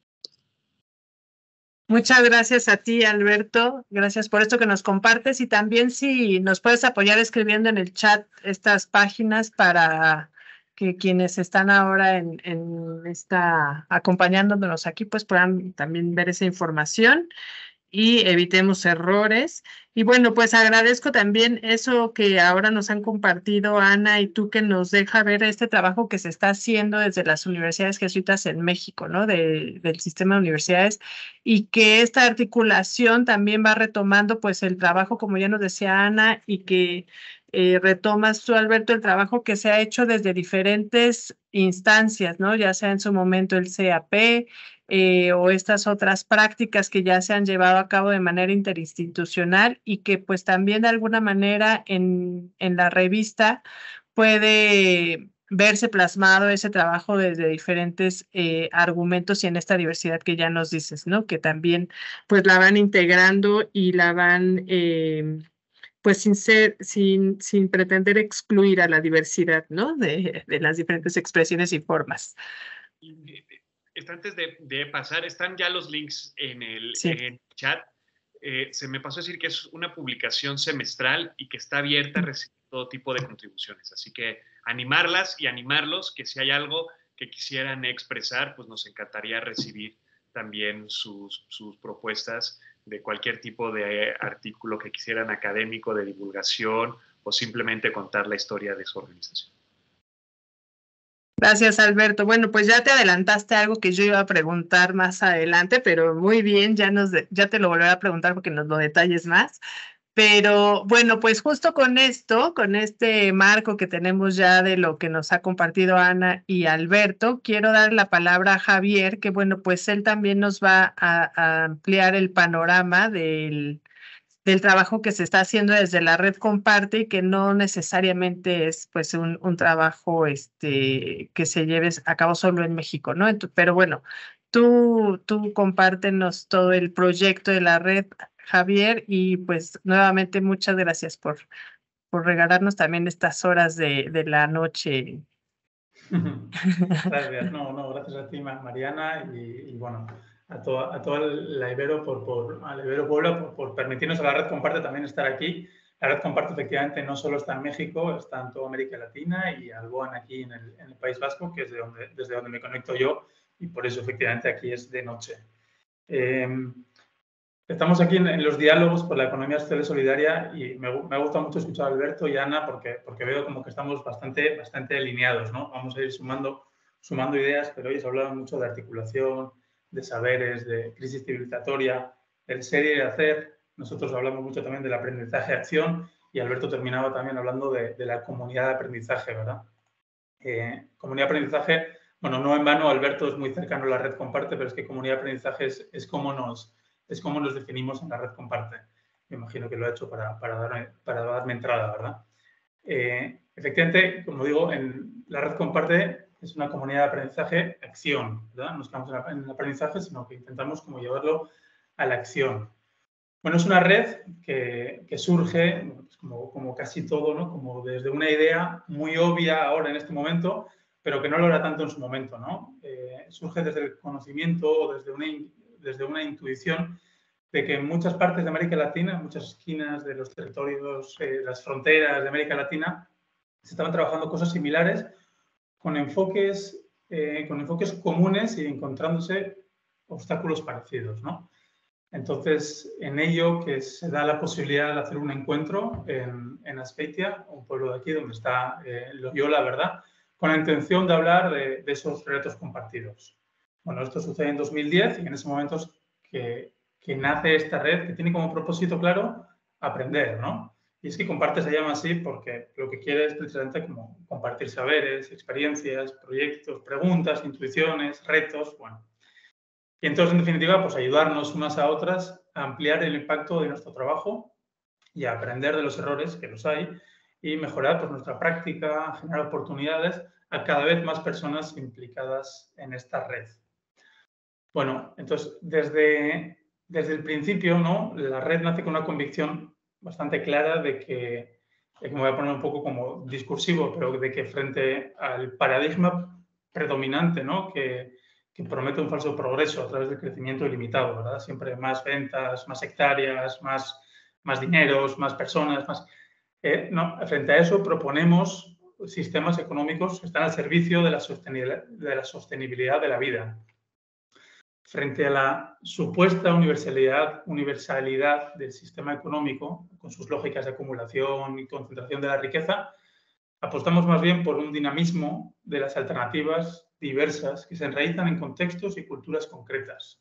Muchas gracias a ti, Alberto. Gracias por esto que nos compartes, y también si nos puedes apoyar escribiendo en el chat estas páginas para que quienes están ahora en, en esta, acompañándonos aquí, pues puedan también ver esa información y evitemos errores. Y bueno, pues agradezco también eso que ahora nos han compartido Ana y tú, que nos deja ver este trabajo que se está haciendo desde las universidades jesuitas en México, ¿no?, de, del sistema de universidades, y que esta articulación también va retomando pues el trabajo, como ya nos decía Ana, y que eh, retomas tú, Alberto, el trabajo que se ha hecho desde diferentes instancias, ¿no?, ya sea en su momento el C A P, Eh, o estas otras prácticas que ya se han llevado a cabo de manera interinstitucional, y que pues también de alguna manera en, en la revista puede verse plasmado ese trabajo desde diferentes eh, argumentos, y en esta diversidad que ya nos dices, ¿no?, que también pues la van integrando y la van eh, pues sin ser, sin, sin pretender excluir a la diversidad, ¿no?, de, de las diferentes expresiones y formas. Antes de, de pasar, están ya los links en el, Sí. en el chat. Eh, se me pasó a decir que es una publicación semestral y que está abierta a recibir todo tipo de contribuciones. Así que animarlas y animarlos, que si hay algo que quisieran expresar, pues nos encantaría recibir también sus, sus propuestas de cualquier tipo de artículo que quisieran académico, de divulgación o simplemente contar la historia de su organización. Gracias, Alberto. Bueno, pues ya te adelantaste algo que yo iba a preguntar más adelante, pero muy bien, ya, nos de, ya te lo volveré a preguntar porque nos lo detalles más. Pero bueno, pues justo con esto, con este marco que tenemos ya de lo que nos ha compartido Ana y Alberto, quiero dar la palabra a Javier, que bueno, pues él también nos va a, a ampliar el panorama del, del trabajo que se está haciendo desde la red Comparte y que no necesariamente es pues un, un trabajo este, que se lleve a cabo solo en México, ¿no? Entonces, pero bueno, tú, tú compártenos todo el proyecto de la red, Javier, y pues nuevamente muchas gracias por, por regalarnos también estas horas de, de la noche. Gracias, no, no, gracias a ti, Mariana, y, y bueno, a toda, a toda la Ibero, por, por, a la Ibero Puebla, por, por permitirnos a la red Comparte también estar aquí. La red Comparte efectivamente no solo está en México, está en toda América Latina y Alboan aquí en el, en el País Vasco, que es de donde, desde donde me conecto yo, y por eso efectivamente aquí es de noche. Eh, Estamos aquí en, en los diálogos por la economía social y solidaria y me, me ha gustado mucho escuchar a Alberto y a Ana porque, porque veo como que estamos bastante, bastante alineados, ¿no? Vamos a ir sumando, sumando ideas, pero hoy se ha hablado mucho de articulación, de saberes, de crisis civilizatoria, del ser y de hacer. Nosotros hablamos mucho también del aprendizaje-acción y Alberto terminaba también hablando de, de la comunidad de aprendizaje, ¿verdad? Eh, comunidad de aprendizaje, bueno, no en vano Alberto es muy cercano a la red Comparte, pero es que comunidad de aprendizaje es, es cómo nos... es cómo nos definimos en la red Comparte. Me imagino que lo ha hecho para, para, darme, para darme entrada, ¿verdad? Eh, efectivamente, como digo, en la red Comparte es una comunidad de aprendizaje, acción, ¿verdad? No estamos en el aprendizaje, sino que intentamos como llevarlo a la acción. Bueno, es una red que, que surge, pues como, como casi todo, ¿no? Como desde una idea muy obvia ahora en este momento, pero que no lo era tanto en su momento, ¿no? Eh, surge desde el conocimiento o desde una desde una intuición de que en muchas partes de América Latina, en muchas esquinas de los territorios, eh, las fronteras de América Latina, se estaban trabajando cosas similares con enfoques, eh, con enfoques comunes y encontrándose obstáculos parecidos, ¿no? Entonces, en ello que se da la posibilidad de hacer un encuentro en, en Azpeitia, un pueblo de aquí donde está eh, Loyola, ¿verdad?, con la intención de hablar de, de esos retos compartidos. Bueno, esto sucede en dos mil diez y en ese momento es que, que nace esta red que tiene como propósito claro aprender, ¿no? Y es que Comparte se llama así porque lo que quiere es precisamente como compartir saberes, experiencias, proyectos, preguntas, intuiciones, retos, bueno. Y entonces, en definitiva, pues ayudarnos unas a otras a ampliar el impacto de nuestro trabajo y a aprender de los errores, que los hay, y mejorar pues, nuestra práctica, generar oportunidades a cada vez más personas implicadas en esta red. Bueno, entonces, desde, desde el principio, ¿no? La red nace con una convicción bastante clara de que, de que me voy a poner un poco como discursivo, pero de que frente al paradigma predominante, ¿no? Que, que promete un falso progreso a través del crecimiento ilimitado, ¿verdad? Siempre más ventas, más hectáreas, más, más dineros, más personas, más... Eh, no, frente a eso proponemos sistemas económicos que están al servicio de la sostenibilidad de la, sostenibilidad de la vida. Frente a la supuesta universalidad, universalidad del sistema económico, con sus lógicas de acumulación y concentración de la riqueza, apostamos más bien por un dinamismo de las alternativas diversas que se enraizan en contextos y culturas concretas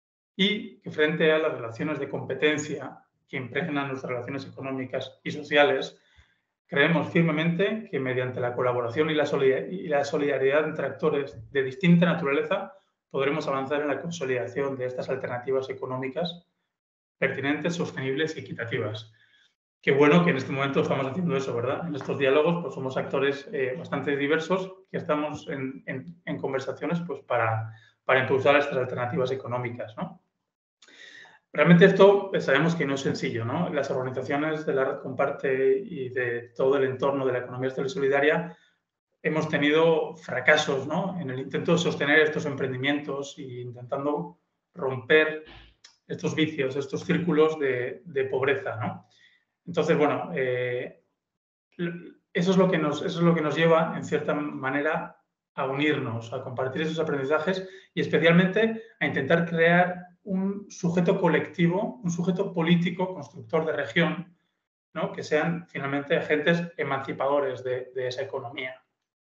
y que frente a las relaciones de competencia que impregnan nuestras relaciones económicas y sociales, creemos firmemente que mediante la colaboración y la solidaridad entre actores de distinta naturaleza podremos avanzar en la consolidación de estas alternativas económicas pertinentes, sostenibles y equitativas. Qué bueno que en este momento estamos haciendo eso, ¿verdad? En estos diálogos pues, somos actores eh, bastante diversos que estamos en, en, en conversaciones pues, para, para impulsar estas alternativas económicas, ¿no? Realmente esto pues, sabemos que no es sencillo, ¿no? Las organizaciones de la red Comparte y de todo el entorno de la economía social y solidaria hemos tenido fracasos, ¿no? En el intento de sostener estos emprendimientos e intentando romper estos vicios, estos círculos de, de pobreza, ¿no? Entonces, bueno, eh, eso es lo que nos, eso es lo que nos lleva, en cierta manera, a unirnos, a compartir esos aprendizajes y especialmente a intentar crear un sujeto colectivo, un sujeto político, constructor de región, ¿no? Que sean finalmente agentes emancipadores de, de esa economía.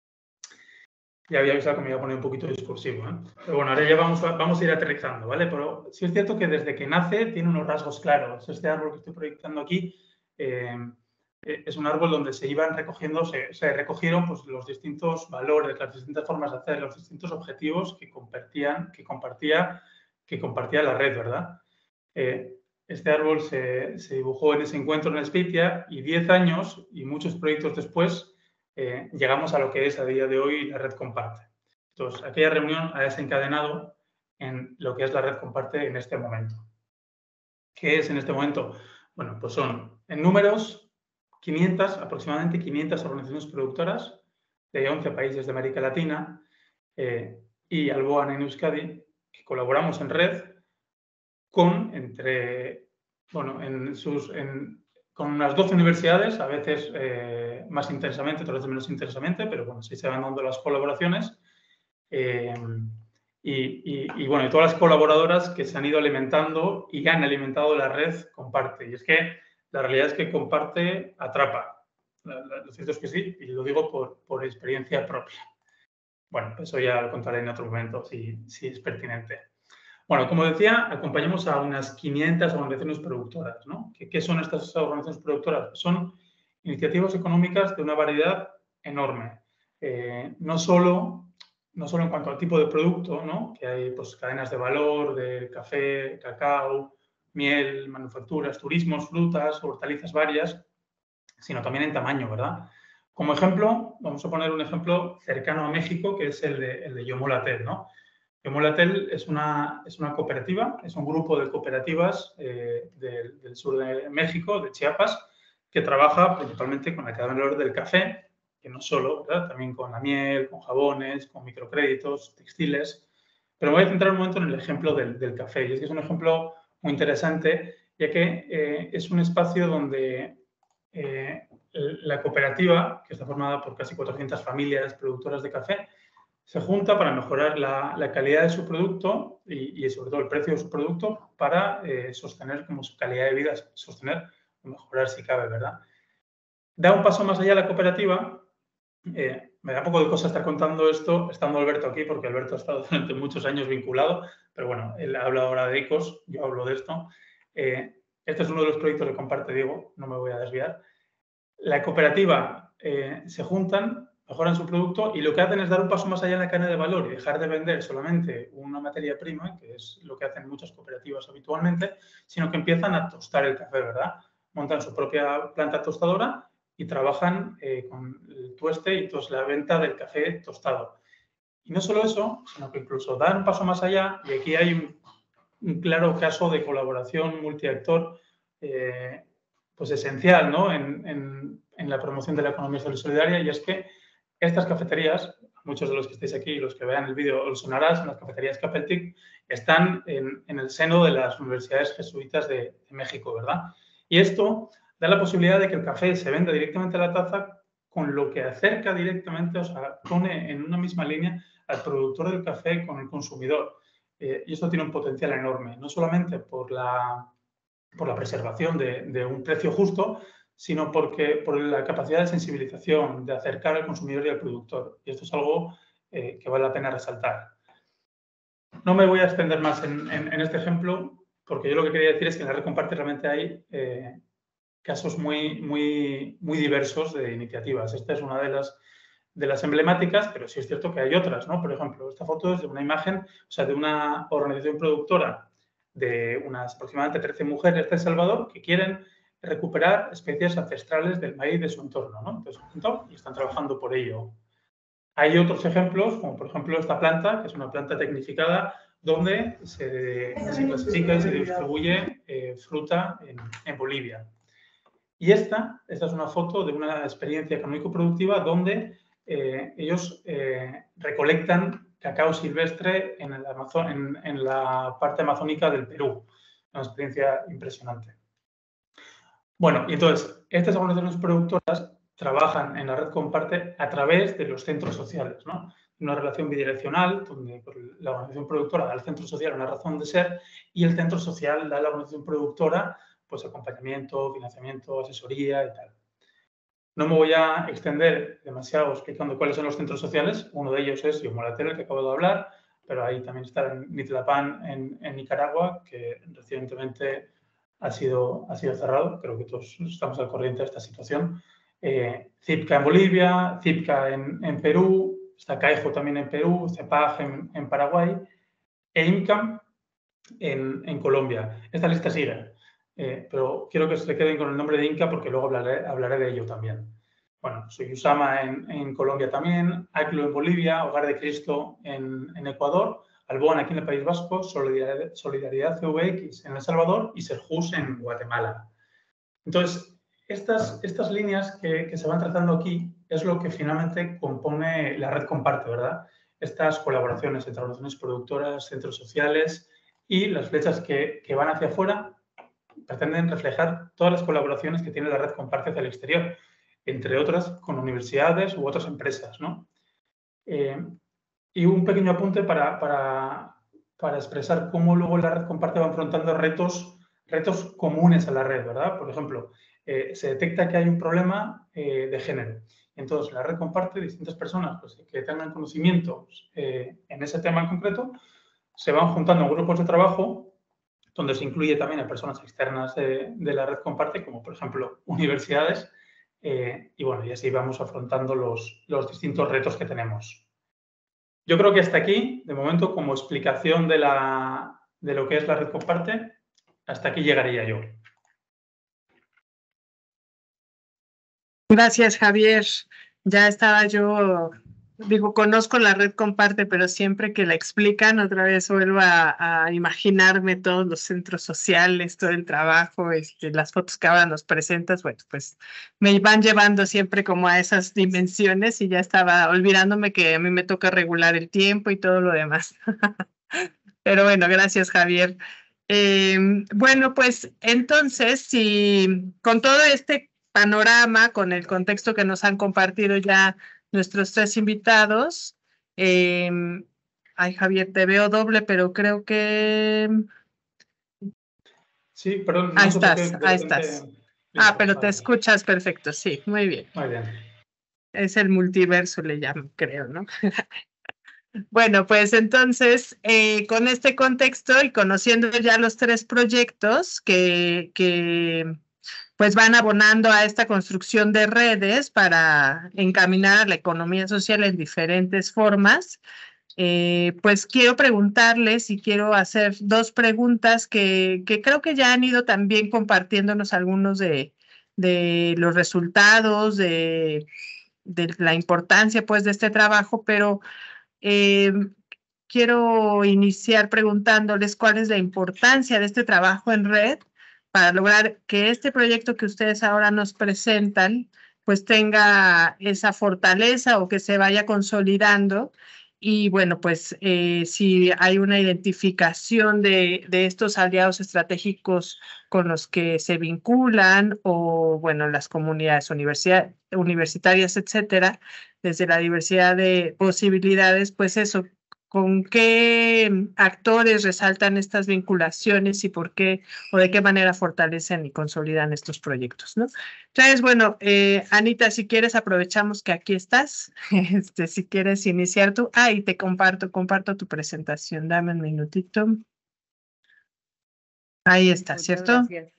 Ya había avisado que me iba a poner un poquito discursivo, ¿eh? Pero bueno, ahora ya vamos a, vamos a ir aterrizando, ¿vale? Pero sí es cierto que desde que nace tiene unos rasgos claros. Este árbol que estoy proyectando aquí eh, es un árbol donde se iban recogiendo, se, se recogieron pues, los distintos valores, las distintas formas de hacer, los distintos objetivos que compartían, que compartía, que compartía la red, ¿verdad? Eh, este árbol se, se dibujó en ese encuentro en Espitia y diez años y muchos proyectos después eh, llegamos a lo que es a día de hoy la red Comparte. Entonces, aquella reunión ha desencadenado en lo que es la red Comparte en este momento. ¿Qué es en este momento? Bueno, pues son en números quinientas, aproximadamente quinientas organizaciones productoras de once países de América Latina eh, y Alboan en Euskadi, que colaboramos en red con entre, bueno, en sus, en, con unas doce universidades, a veces eh, más intensamente, otras veces menos intensamente, pero bueno, sí se van dando las colaboraciones. Eh, y, y, y bueno, y todas las colaboradoras que se han ido alimentando y han alimentado la red Comparte. Y es que la realidad es que Comparte atrapa. Lo cierto es que sí, y lo digo por, por experiencia propia. Bueno, eso ya lo contaré en otro momento, si, si es pertinente. Bueno, como decía, acompañamos a unas quinientas organizaciones productoras, ¿no? ¿Qué, qué son estas organizaciones productoras? Son iniciativas económicas de una variedad enorme. Eh, no solo, no solo en cuanto al tipo de producto, ¿no? Que hay pues, cadenas de valor, de café, cacao, miel, manufacturas, turismos, frutas, hortalizas varias, sino también en tamaño, ¿verdad? Como ejemplo, vamos a poner un ejemplo cercano a México, que es el de, el de Yomulatel, ¿no? Yomulatel es una, es una cooperativa, es un grupo de cooperativas eh, del, del sur de México, de Chiapas, que trabaja principalmente con la cadena de valor del café, que no solo, ¿verdad? También con la miel, con jabones, con microcréditos, textiles. Pero me voy a centrar un momento en el ejemplo del, del café, y es que es un ejemplo muy interesante, ya que eh, es un espacio donde eh, la cooperativa, que está formada por casi cuatrocientas familias productoras de café, se junta para mejorar la, la calidad de su producto y, y, sobre todo, el precio de su producto para eh, sostener como su calidad de vida, sostener o mejorar si cabe, ¿verdad? Da un paso más allá la cooperativa. Eh, me da un poco de cosa estar contando esto estando Alberto aquí, porque Alberto ha estado durante muchos años vinculado, pero bueno, él habla ahora de ICOS, yo hablo de esto. Eh, este es uno de los proyectos que comparte Diego, no me voy a desviar. La cooperativa eh, se juntan, mejoran su producto y lo que hacen es dar un paso más allá en la cadena de valor y dejar de vender solamente una materia prima, que es lo que hacen muchas cooperativas habitualmente, sino que empiezan a tostar el café, ¿verdad? Montan su propia planta tostadora y trabajan eh, con el tueste y entonces la venta del café tostado. Y no solo eso, sino que incluso dan un paso más allá y aquí hay un, un claro caso de colaboración multiactor eh, pues esencial, ¿no? en, en, en la promoción de la economía solidaria, y es que estas cafeterías, muchos de los que estáis aquí y los que vean el vídeo os sonará, son las cafeterías Capeltic, están en, en el seno de las universidades jesuitas de, de México, ¿verdad? Y esto da la posibilidad de que el café se venda directamente a la taza, con lo que acerca directamente, o sea, pone en una misma línea al productor del café con el consumidor. Eh, y esto tiene un potencial enorme, no solamente por la, por la preservación de, de un precio justo, sino porque, por la capacidad de sensibilización, de acercar al consumidor y al productor. Y esto es algo eh, que vale la pena resaltar. No me voy a extender más en, en, en este ejemplo, porque yo lo que quería decir es que en la red Comparte realmente hay eh, casos muy, muy, muy diversos de iniciativas. Esta es una de las, de las emblemáticas, pero sí es cierto que hay otras, ¿no? Por ejemplo, esta foto es de una imagen, o sea, de una organización productora de unas aproximadamente trece mujeres de El Salvador que quieren recuperar especies ancestrales del maíz de su entorno, ¿no? Entonces, y están trabajando por ello. Hay otros ejemplos, como por ejemplo esta planta, que es una planta tecnificada, donde se, se clasifica y se distribuye eh, fruta en, en Bolivia. Y esta, esta es una foto de una experiencia económico-productiva donde eh, ellos eh, recolectan cacao silvestre en, el Amazon, en, en la parte amazónica del Perú. Una experiencia impresionante. Bueno, y entonces, estas organizaciones productoras trabajan en la red Comparte a través de los centros sociales, ¿no? Una relación bidireccional donde la organización productora da al centro social una razón de ser y el centro social da a la organización productora pues acompañamiento, financiamiento, asesoría y tal. No me voy a extender demasiado explicando cuáles son los centros sociales. Uno de ellos es Yomolatera, el que acabo de hablar, pero ahí también está Nitlapan en, en Nicaragua, que recientemente ha sido, ha sido cerrado. Creo que todos estamos al corriente de esta situación. Eh, Cipca en Bolivia, Cipca en, en Perú, está Caijo también en Perú, Cepag en, en Paraguay e INCAM en, en Colombia. Esta lista sigue. Eh, pero quiero que se queden con el nombre de Inca porque luego hablaré, hablaré de ello también. Bueno, soy Usama en, en Colombia también, ACLO en Bolivia, Hogar de Cristo en, en Ecuador, Alboan aquí en el País Vasco, Solidaridad, Solidaridad C V X en El Salvador y Serjus en Guatemala. Entonces, estas, estas líneas que, que se van tratando aquí es lo que finalmente compone la red Comparte, ¿verdad? Estas colaboraciones entre organizaciones productoras, centros sociales y las flechas que, que van hacia afuera pretenden reflejar todas las colaboraciones que tiene la red Comparte hacia el exterior, entre otras con universidades u otras empresas, ¿no? Eh, y un pequeño apunte para, para, para expresar cómo luego la red Comparte va enfrentando retos, retos comunes a la red, ¿verdad? Por ejemplo, eh, se detecta que hay un problema eh, de género. Entonces, la red Comparte, distintas personas pues, que tengan conocimientos eh, en ese tema en concreto, se van juntando en grupos de trabajo donde se incluye también a personas externas de, de la red Comparte, como por ejemplo universidades, eh, y bueno, y así vamos afrontando los, los distintos retos que tenemos. Yo creo que hasta aquí, de momento, como explicación de, la, de lo que es la red Comparte, hasta aquí llegaría yo. Gracias, Javier. Ya estaba yo, digo, conozco la red Comparte, pero siempre que la explican, otra vez vuelvo a, a imaginarme todos los centros sociales, todo el trabajo, este, las fotos que ahora nos presentas, bueno, pues me van llevando siempre como a esas dimensiones y ya estaba olvidándome que a mí me toca regular el tiempo y todo lo demás. Pero bueno, gracias, Javier. Eh, bueno, pues entonces, si con todo este panorama, con el contexto que nos han compartido ya nuestros tres invitados, eh, ay, Javier, te veo doble, pero creo que... Sí, perdón. No ahí sé estás, por qué ahí repente... estás. Listo, Ah, pero vale. te escuchas perfecto, sí, muy bien. Muy bien. Es el multiverso, le llaman, creo, ¿no? Bueno, pues entonces, eh, con este contexto y conociendo ya los tres proyectos que, que pues van abonando a esta construcción de redes para encaminar a la economía social en diferentes formas, eh, pues quiero preguntarles y quiero hacer dos preguntas que, que creo que ya han ido también compartiéndonos algunos de, de los resultados, de, de la importancia pues de este trabajo, pero... Eh, quiero iniciar preguntándoles cuál es la importancia de este trabajo en red para lograr que este proyecto que ustedes ahora nos presentan pues tenga esa fortaleza o que se vaya consolidando. Y bueno, pues eh, si hay una identificación de, de estos aliados estratégicos con los que se vinculan o bueno, las comunidades universidad, universitarias, etcétera, desde la diversidad de posibilidades, pues eso, ¿con qué actores resaltan estas vinculaciones y por qué o de qué manera fortalecen y consolidan estos proyectos, ¿no? Entonces, bueno, eh, Anita, si quieres, aprovechamos que aquí estás. Este, si quieres iniciar tú. Ah, y te comparto, comparto tu presentación. Dame un minutito. Ahí está, Muchas ¿cierto? Gracias.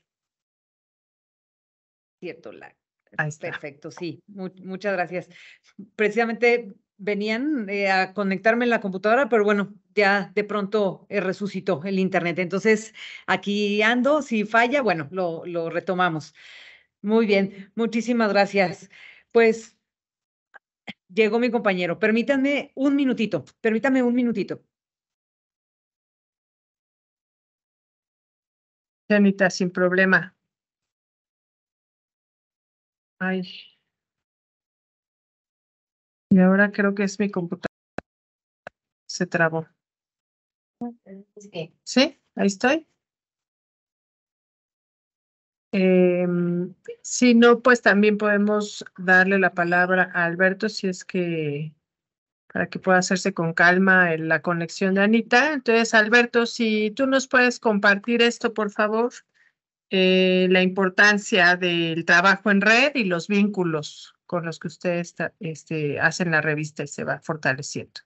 Cierto, la. Ahí está. Perfecto, sí. Mu muchas gracias. Precisamente venían eh, a conectarme en la computadora, pero bueno, ya de pronto eh, resucitó el internet. Entonces, aquí ando. Si falla, bueno, lo, lo retomamos. Muy bien, muchísimas gracias. Pues llegó mi compañero. Permítanme un minutito, permítame un minutito. Anita, sin problema. Ay. Y ahora creo que es mi computadora. Se trabó. ¿Sí? Ahí estoy. Eh, si no, pues también podemos darle la palabra a Alberto si es que para que pueda hacerse con calma en la conexión de Anita. Entonces, Alberto, si tú nos puedes compartir esto, por favor, eh, la importancia del trabajo en red y los vínculos con los que ustedes este, hacen la revista y se va fortaleciendo.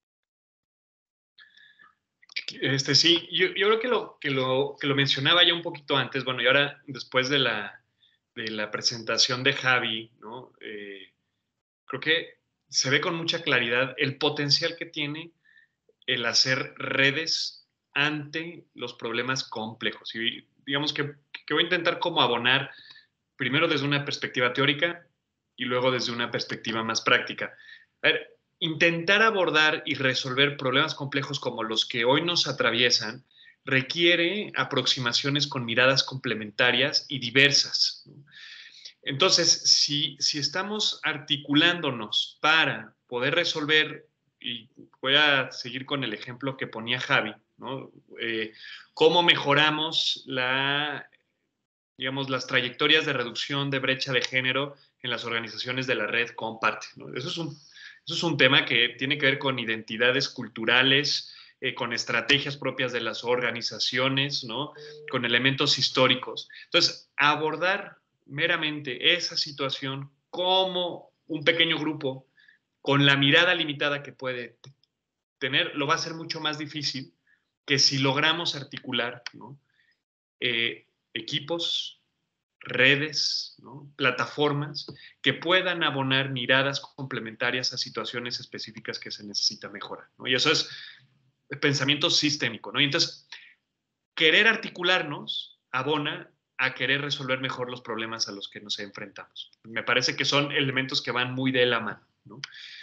Este, sí, yo, yo creo que lo, que, lo, que lo mencionaba ya un poquito antes, bueno, y ahora después de la, de la presentación de Javi, ¿no? Eh, creo que se ve con mucha claridad el potencial que tiene el hacer redes ante los problemas complejos. Y digamos que, que voy a intentar como abonar primero desde una perspectiva teórica y luego desde una perspectiva más práctica. A ver, intentar abordar y resolver problemas complejos como los que hoy nos atraviesan requiere aproximaciones con miradas complementarias y diversas, ¿no? Entonces, si, si estamos articulándonos para poder resolver, y voy a seguir con el ejemplo que ponía Javi, ¿no? Eh, cómo mejoramos la, digamos, las trayectorias de reducción de brecha de género en las organizaciones de la red Comparte, ¿no? Eso es un, eso es un tema que tiene que ver con identidades culturales, eh, con estrategias propias de las organizaciones, ¿no? Con elementos históricos. Entonces, abordar meramente esa situación como un pequeño grupo con la mirada limitada que puede tener, lo va a hacer mucho más difícil que si logramos articular, ¿no? eh, equipos, redes, ¿no? plataformas que puedan abonar miradas complementarias a situaciones específicas que se necesita mejorar, ¿no? Y eso es pensamiento sistémico, ¿no? Y entonces, querer articularnos abona a querer resolver mejor los problemas a los que nos enfrentamos. Me parece que son elementos que van muy de la mano, ¿no?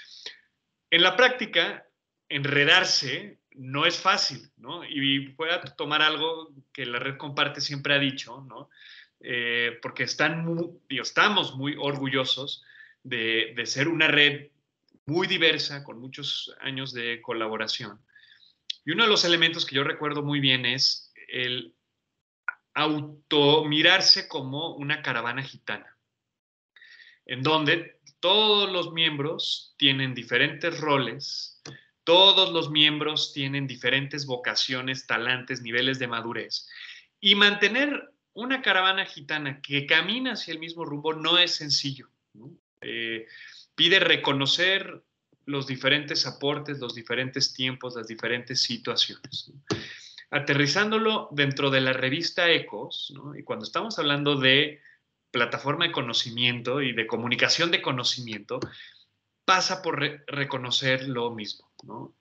En la práctica, enredarse no es fácil, ¿no? Y voy a tomar algo que la red Comparte siempre ha dicho, ¿no? Eh, porque están muy, digo, estamos muy orgullosos de, de ser una red muy diversa, con muchos años de colaboración. Y uno de los elementos que yo recuerdo muy bien es el automirarse como una caravana gitana, en donde todos los miembros tienen diferentes roles, todos los miembros tienen diferentes vocaciones, talantes, niveles de madurez. Y mantener una caravana gitana que camina hacia el mismo rumbo no es sencillo, ¿no? Eh, pide reconocer los diferentes aportes, los diferentes tiempos, las diferentes situaciones, ¿no? Aterrizándolo dentro de la revista Ecos, ¿no? Y cuando estamos hablando de plataforma de conocimiento y de comunicación de conocimiento, pasa por re reconocer lo mismo, ¿no?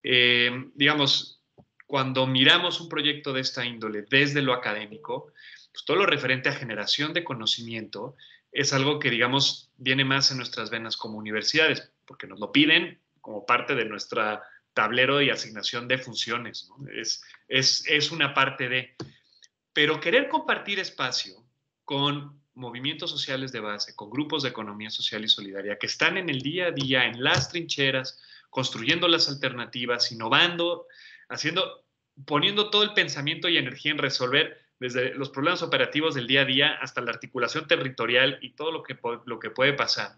Eh, digamos, cuando miramos un proyecto de esta índole desde lo académico, pues todo lo referente a generación de conocimiento es algo que, digamos, viene más en nuestras venas como universidades, porque nos lo piden como parte de nuestra tablero y asignación de funciones, ¿no? Es, es, es una parte de... Pero querer compartir espacio con movimientos sociales de base, con grupos de economía social y solidaria que están en el día a día, en las trincheras, construyendo las alternativas, innovando, haciendo, poniendo todo el pensamiento y energía en resolver desde los problemas operativos del día a día hasta la articulación territorial y todo lo que, lo que puede pasar,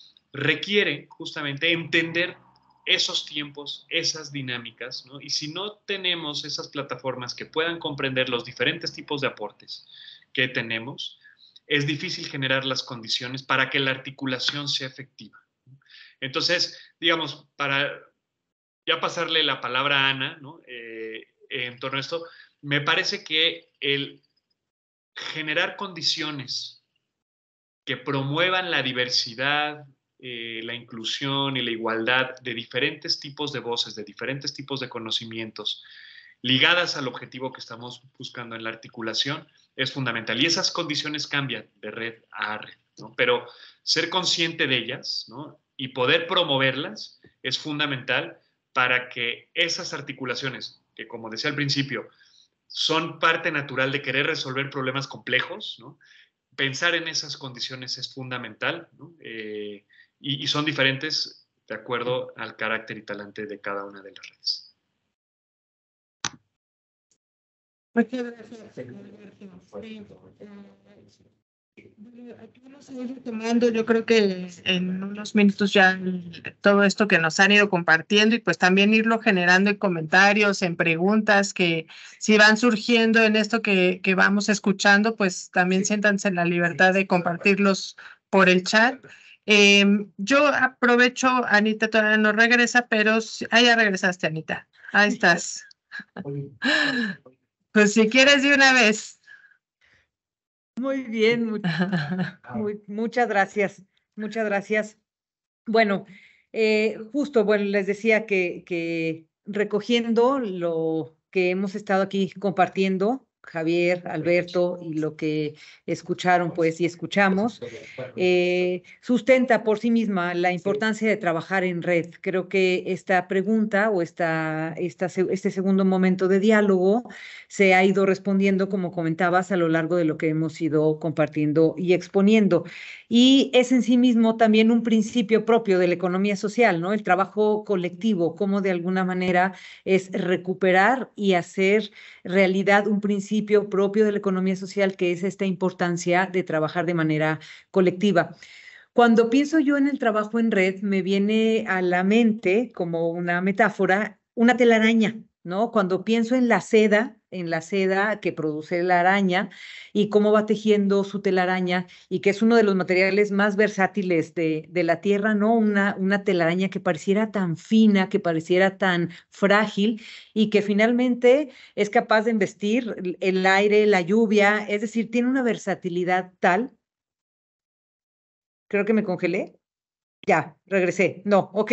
requiere justamente entender esos tiempos, esas dinámicas, ¿no? Y si no tenemos esas plataformas que puedan comprender los diferentes tipos de aportes que tenemos, es difícil generar las condiciones para que la articulación sea efectiva. Entonces, digamos, para ya pasarle la palabra a Ana, ¿no? eh, en torno a esto, me parece que el generar condiciones que promuevan la diversidad, eh, la inclusión y la igualdad de diferentes tipos de voces, de diferentes tipos de conocimientos, ligadas al objetivo que estamos buscando en la articulación, es fundamental. Y esas condiciones cambian de red a red, ¿no? Pero ser consciente de ellas, ¿no? Y poder promoverlas es fundamental para que esas articulaciones, que como decía al principio, son parte natural de querer resolver problemas complejos, ¿no? Pensar en esas condiciones es fundamental, ¿no? Eh, y, y son diferentes de acuerdo al carácter y talante de cada una de las redes. Muchas gracias. Sí. Aquí vamos a ir retomando, yo creo que en unos minutos ya todo esto que nos han ido compartiendo y pues también irlo generando en comentarios, en preguntas que si van surgiendo en esto que, que vamos escuchando, pues también siéntanse en la libertad de compartirlos por el chat. Eh, yo aprovecho, Anita todavía no regresa, pero ah, ya regresaste, Anita. Ahí estás. Pues si quieres de una vez. Muy bien, muy, muy, muchas gracias, muchas gracias. Bueno, eh, justo, bueno, les decía que, que recogiendo lo que hemos estado aquí compartiendo, Javier, Alberto, y lo que escucharon, pues, y escuchamos, eh, sustenta por sí misma la importancia de trabajar en red. Creo que esta pregunta o esta, esta, este segundo momento de diálogo se ha ido respondiendo, como comentabas, a lo largo de lo que hemos ido compartiendo y exponiendo. Y es en sí mismo también un principio propio de la economía social, ¿no? El trabajo colectivo, cómo de alguna manera es recuperar y hacer realidad un principio propio de la economía social, que es esta importancia de trabajar de manera colectiva. Cuando pienso yo en el trabajo en red, me viene a la mente, como una metáfora, una telaraña, ¿no? Cuando pienso en la seda, en la seda que produce la araña y cómo va tejiendo su telaraña y que es uno de los materiales más versátiles de, de la tierra, ¿no? Una, una telaraña que pareciera tan fina, que pareciera tan frágil y que finalmente es capaz de embestir el aire, la lluvia, es decir, tiene una versatilidad tal. Creo que me congelé. Ya, regresé. No, ok.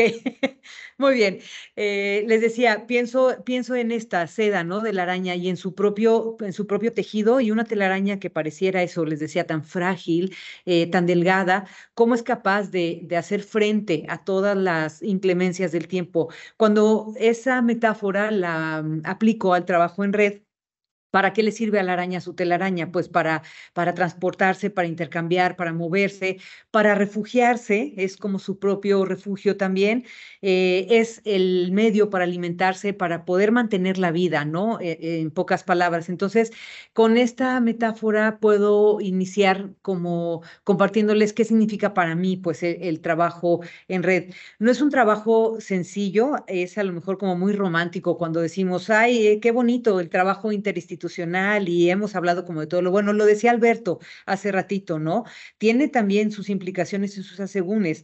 Muy bien. Eh, les decía, pienso, pienso en esta seda, ¿no? De la araña y en su propio, en su propio tejido y una telaraña que pareciera eso, les decía, tan frágil, eh, tan delgada, ¿cómo es capaz de, de hacer frente a todas las inclemencias del tiempo? Cuando esa metáfora la um, aplico al trabajo en red, ¿para qué le sirve a la araña su telaraña? Pues para, para transportarse, para intercambiar, para moverse, para refugiarse, es como su propio refugio también, eh, es el medio para alimentarse, para poder mantener la vida, ¿no? Eh, en pocas palabras. Entonces, con esta metáfora puedo iniciar como compartiéndoles qué significa para mí, pues, el, el trabajo en red. No es un trabajo sencillo, es a lo mejor como muy romántico cuando decimos, ay, eh, qué bonito el trabajo interinstitucional y hemos hablado como de todo lo bueno. Lo decía Alberto hace ratito, ¿no? Tiene también sus implicaciones y sus asegúnes.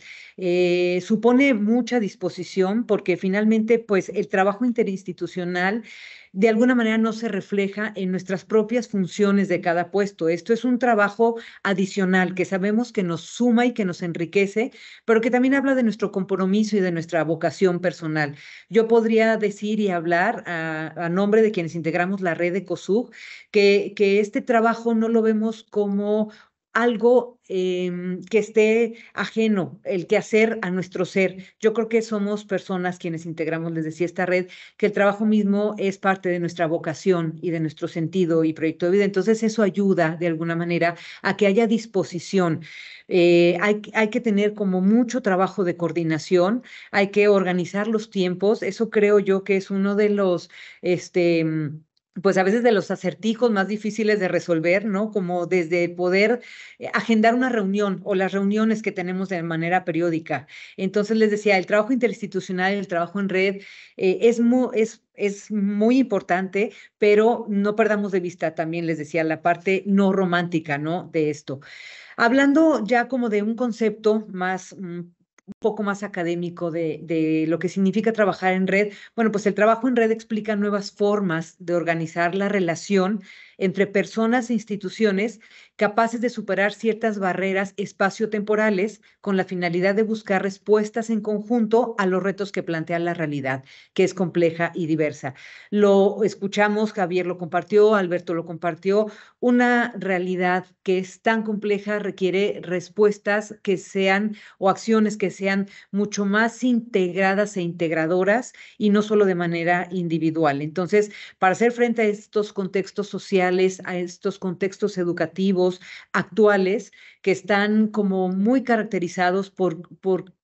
Eh, supone mucha disposición porque finalmente, pues, el trabajo interinstitucional de alguna manera no se refleja en nuestras propias funciones de cada puesto. Esto es un trabajo adicional que sabemos que nos suma y que nos enriquece, pero que también habla de nuestro compromiso y de nuestra vocación personal. Yo podría decir y hablar a, a nombre de quienes integramos la red de COSUG que, que este trabajo no lo vemos como algo eh, que esté ajeno, el quehacer a nuestro ser. Yo creo que somos personas quienes integramos, les decía, esta red, que el trabajo mismo es parte de nuestra vocación y de nuestro sentido y proyecto de vida. Entonces eso ayuda de alguna manera a que haya disposición. Eh, hay, hay que tener como mucho trabajo de coordinación, hay que organizar los tiempos. Eso creo yo que es uno de los, este, pues a veces de los acertijos más difíciles de resolver, ¿no? Como desde poder agendar una reunión o las reuniones que tenemos de manera periódica. Entonces les decía, el trabajo interinstitucional, el trabajo en red eh, es, muy, es, es muy importante, pero no perdamos de vista también, les decía, la parte no romántica, ¿no? De esto. Hablando ya como de un concepto más... un poco más académico de, de lo que significa trabajar en red. Bueno, pues el trabajo en red explica nuevas formas de organizar la relación entre personas e instituciones capaces de superar ciertas barreras espaciotemporales con la finalidad de buscar respuestas en conjunto a los retos que plantea la realidad, que es compleja y diversa. Lo escuchamos, Javier lo compartió, Alberto lo compartió, una realidad que es tan compleja requiere respuestas que sean o acciones que sean mucho más integradas e integradoras y no solo de manera individual. Entonces, para hacer frente a estos contextos sociales, a estos contextos educativos actuales que están como muy caracterizados por, por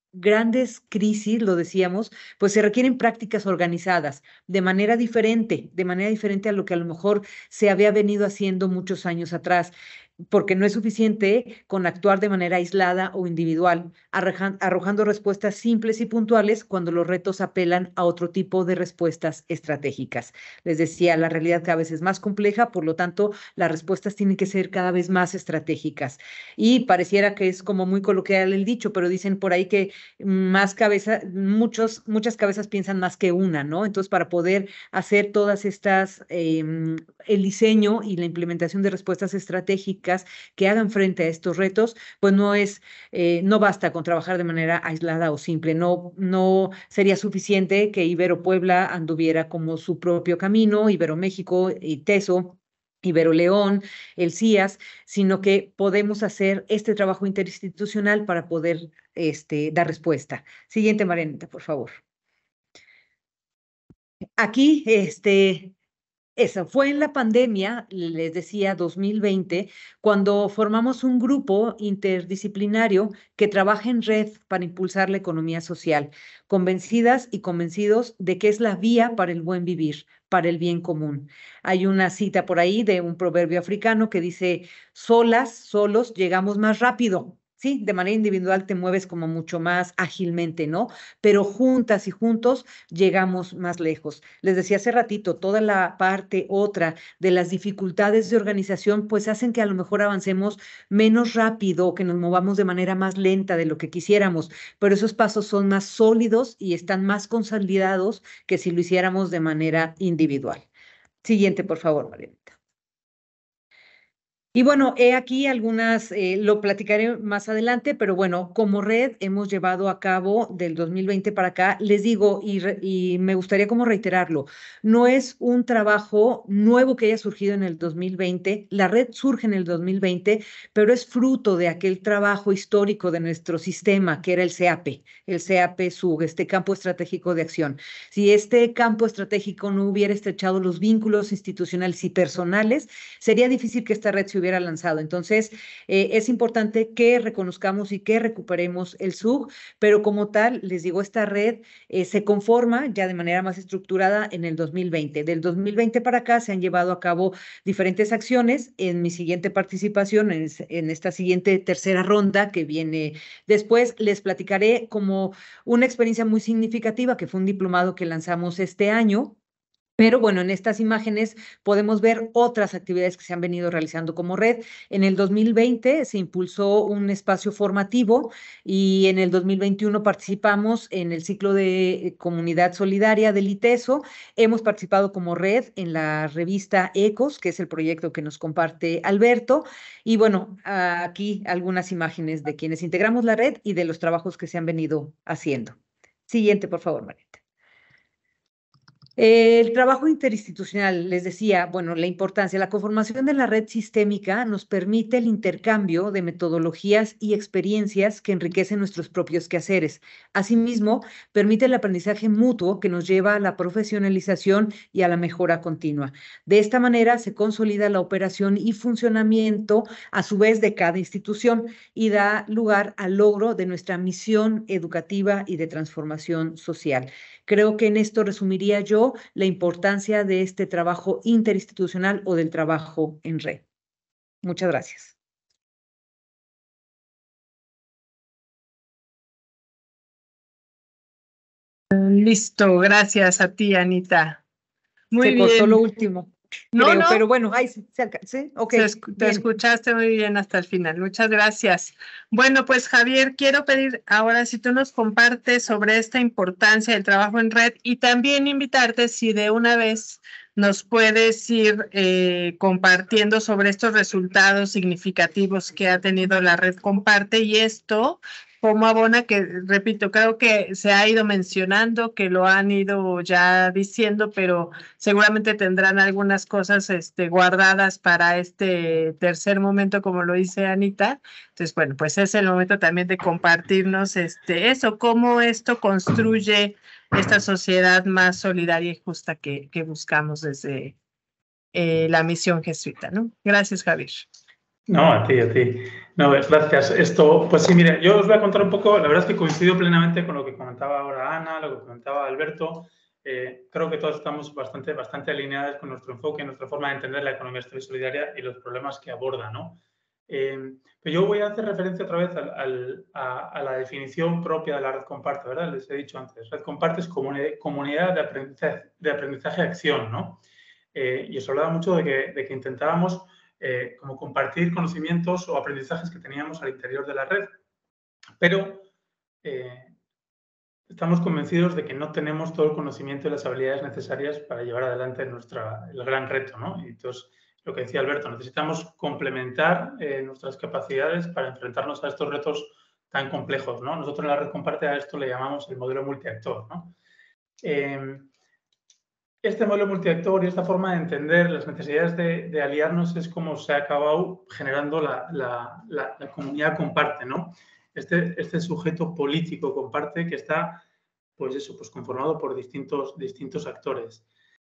grandes crisis, lo decíamos, pues se requieren prácticas organizadas de manera diferente, de manera diferente a lo que a lo mejor se había venido haciendo muchos años atrás, porque no es suficiente con actuar de manera aislada o individual, arrojando respuestas simples y puntuales cuando los retos apelan a otro tipo de respuestas estratégicas. Les decía, la realidad cada vez es más compleja, por lo tanto, las respuestas tienen que ser cada vez más estratégicas. Y pareciera que es como muy coloquial el dicho, pero dicen por ahí que más cabezas, muchos, muchas cabezas piensan más que una, ¿no? Entonces, para poder hacer todas estas, eh, el diseño y la implementación de respuestas estratégicas que hagan frente a estos retos, pues no es, eh, no basta con trabajar de manera aislada o simple, no, no sería suficiente que Ibero Puebla anduviera como su propio camino, Ibero México y TESO, Ibero León, el C I A S, sino que podemos hacer este trabajo interinstitucional para poder este, dar respuesta. Siguiente, Marianita, por favor. Aquí, este, eso fue en la pandemia, les decía, dos mil veinte, cuando formamos un grupo interdisciplinario que trabaja en red para impulsar la economía social, convencidas y convencidos de que es la vía para el buen vivir, para el bien común. Hay una cita por ahí de un proverbio africano que dice, solas, solos, llegamos más rápido. Sí, de manera individual te mueves como mucho más ágilmente, ¿no? Pero juntas y juntos llegamos más lejos. Les decía hace ratito, toda la parte otra de las dificultades de organización, pues hacen que a lo mejor avancemos menos rápido, que nos movamos de manera más lenta de lo que quisiéramos, pero esos pasos son más sólidos y están más consolidados que si lo hiciéramos de manera individual. Siguiente, por favor, Marianita. Y bueno, he aquí algunas, eh, lo platicaré más adelante, pero bueno, como red hemos llevado a cabo del dos mil veinte para acá, les digo, y, re, y me gustaría como reiterarlo, no es un trabajo nuevo que haya surgido en el dos mil veinte, la red surge en el dos mil veinte, pero es fruto de aquel trabajo histórico de nuestro sistema, que era el C A P, el C A P S U G, este campo estratégico de acción. Si este campo estratégico no hubiera estrechado los vínculos institucionales y personales, sería difícil que esta red se hubiera lanzado. Entonces, eh, es importante que reconozcamos y que recuperemos el S U G, pero como tal, les digo, esta red eh, se conforma ya de manera más estructurada en el dos mil veinte. Del dos mil veinte para acá se han llevado a cabo diferentes acciones. En mi siguiente participación, en, en esta siguiente tercera ronda que viene después, les platicaré como una experiencia muy significativa que fue un diplomado que lanzamos este año. Pero bueno, en estas imágenes podemos ver otras actividades que se han venido realizando como red. En el dos mil veinte se impulsó un espacio formativo y en el dos mil veintiuno participamos en el ciclo de comunidad solidaria del ITESO. Hemos participado como red en la revista ECOS, que es el proyecto que nos comparte Alberto. Y bueno, aquí algunas imágenes de quienes integramos la red y de los trabajos que se han venido haciendo. Siguiente, por favor, Marieta. El trabajo interinstitucional, les decía, bueno, la importancia, la conformación de la red sistémica nos permite el intercambio de metodologías y experiencias que enriquecen nuestros propios quehaceres. Asimismo, permite el aprendizaje mutuo que nos lleva a la profesionalización y a la mejora continua. De esta manera se consolida la operación y funcionamiento a su vez de cada institución y da lugar al logro de nuestra misión educativa y de transformación social. Creo que en esto resumiría yo la importancia de este trabajo interinstitucional o del trabajo en red. Muchas gracias. Listo, gracias a ti, Anita. Muy Se bien. cortó lo último. No, creo, no. Pero bueno, ahí se, se, ¿sí? Okay, se escu te escuchaste muy bien hasta el final. Muchas gracias. Bueno, pues Javier, quiero pedir ahora si tú nos compartes sobre esta importancia del trabajo en red y también invitarte si de una vez nos puedes ir eh, compartiendo sobre estos resultados significativos que ha tenido la red Comparte y esto como abona, que repito, creo que se ha ido mencionando, que lo han ido ya diciendo, pero seguramente tendrán algunas cosas este, guardadas para este tercer momento, como lo dice Anita. Entonces, bueno, pues es el momento también de compartirnos este, eso, cómo esto construye esta sociedad más solidaria y justa que, que buscamos desde eh, la misión jesuita, ¿no? Gracias, Javier. No, a ti, a ti. No, gracias. Esto, pues sí, mire, yo os voy a contar un poco, la verdad es que coincido plenamente con lo que comentaba ahora Ana, lo que comentaba Alberto. Eh, creo que todos estamos bastante, bastante alineados con nuestro enfoque, nuestra forma de entender la economía social y solidaria y los problemas que aborda, ¿no? Eh, pero yo voy a hacer referencia otra vez al, al, a, a la definición propia de la red comparte, ¿verdad? Les he dicho antes, red comparte es comuni- comunidad de aprendizaje, de aprendizaje acción, ¿no? Eh, y os hablaba mucho de que, de que intentábamos eh, como compartir conocimientos o aprendizajes que teníamos al interior de la red, pero eh, estamos convencidos de que no tenemos todo el conocimiento y las habilidades necesarias para llevar adelante nuestra, el gran reto, ¿no? Y entonces, lo que decía Alberto, necesitamos complementar eh, nuestras capacidades para enfrentarnos a estos retos tan complejos, ¿no? Nosotros en la red comparte a esto le llamamos el modelo multiactor, ¿no? Eh, este modelo multiactor y esta forma de entender las necesidades de, de aliarnos es como se ha acabado generando la, la, la, la comunidad comparte, ¿no? Este, este sujeto político comparte que está, pues eso, pues conformado por distintos, distintos actores.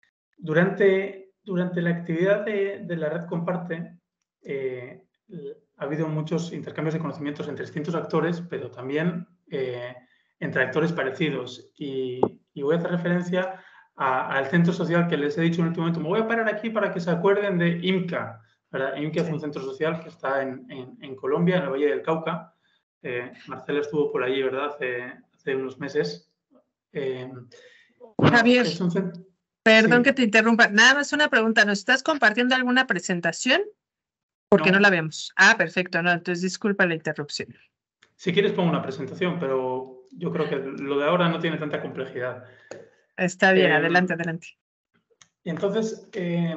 Durante, durante la actividad de, de la red comparte eh, ha habido muchos intercambios de conocimientos entre distintos actores, pero también eh, entre actores parecidos. Y, y voy a hacer referencia a, al centro social que les he dicho en el último momento. Me voy a parar aquí para que se acuerden de IMCA, ¿verdad? IMCA sí. Es un centro social que está en, en, en Colombia, en el Valle del Cauca. Eh, Marcela estuvo por allí, ¿verdad? Hace, hace unos meses. Eh, bueno, Javier, es un centro... perdón sí. que te interrumpa. Nada más una pregunta. ¿Nos estás compartiendo alguna presentación? Porque no, no la vemos. Ah, perfecto. No, entonces disculpa la interrupción. Si quieres pongo una presentación, pero yo creo que lo de ahora no tiene tanta complejidad. Está bien, eh, adelante, adelante. Y entonces, eh,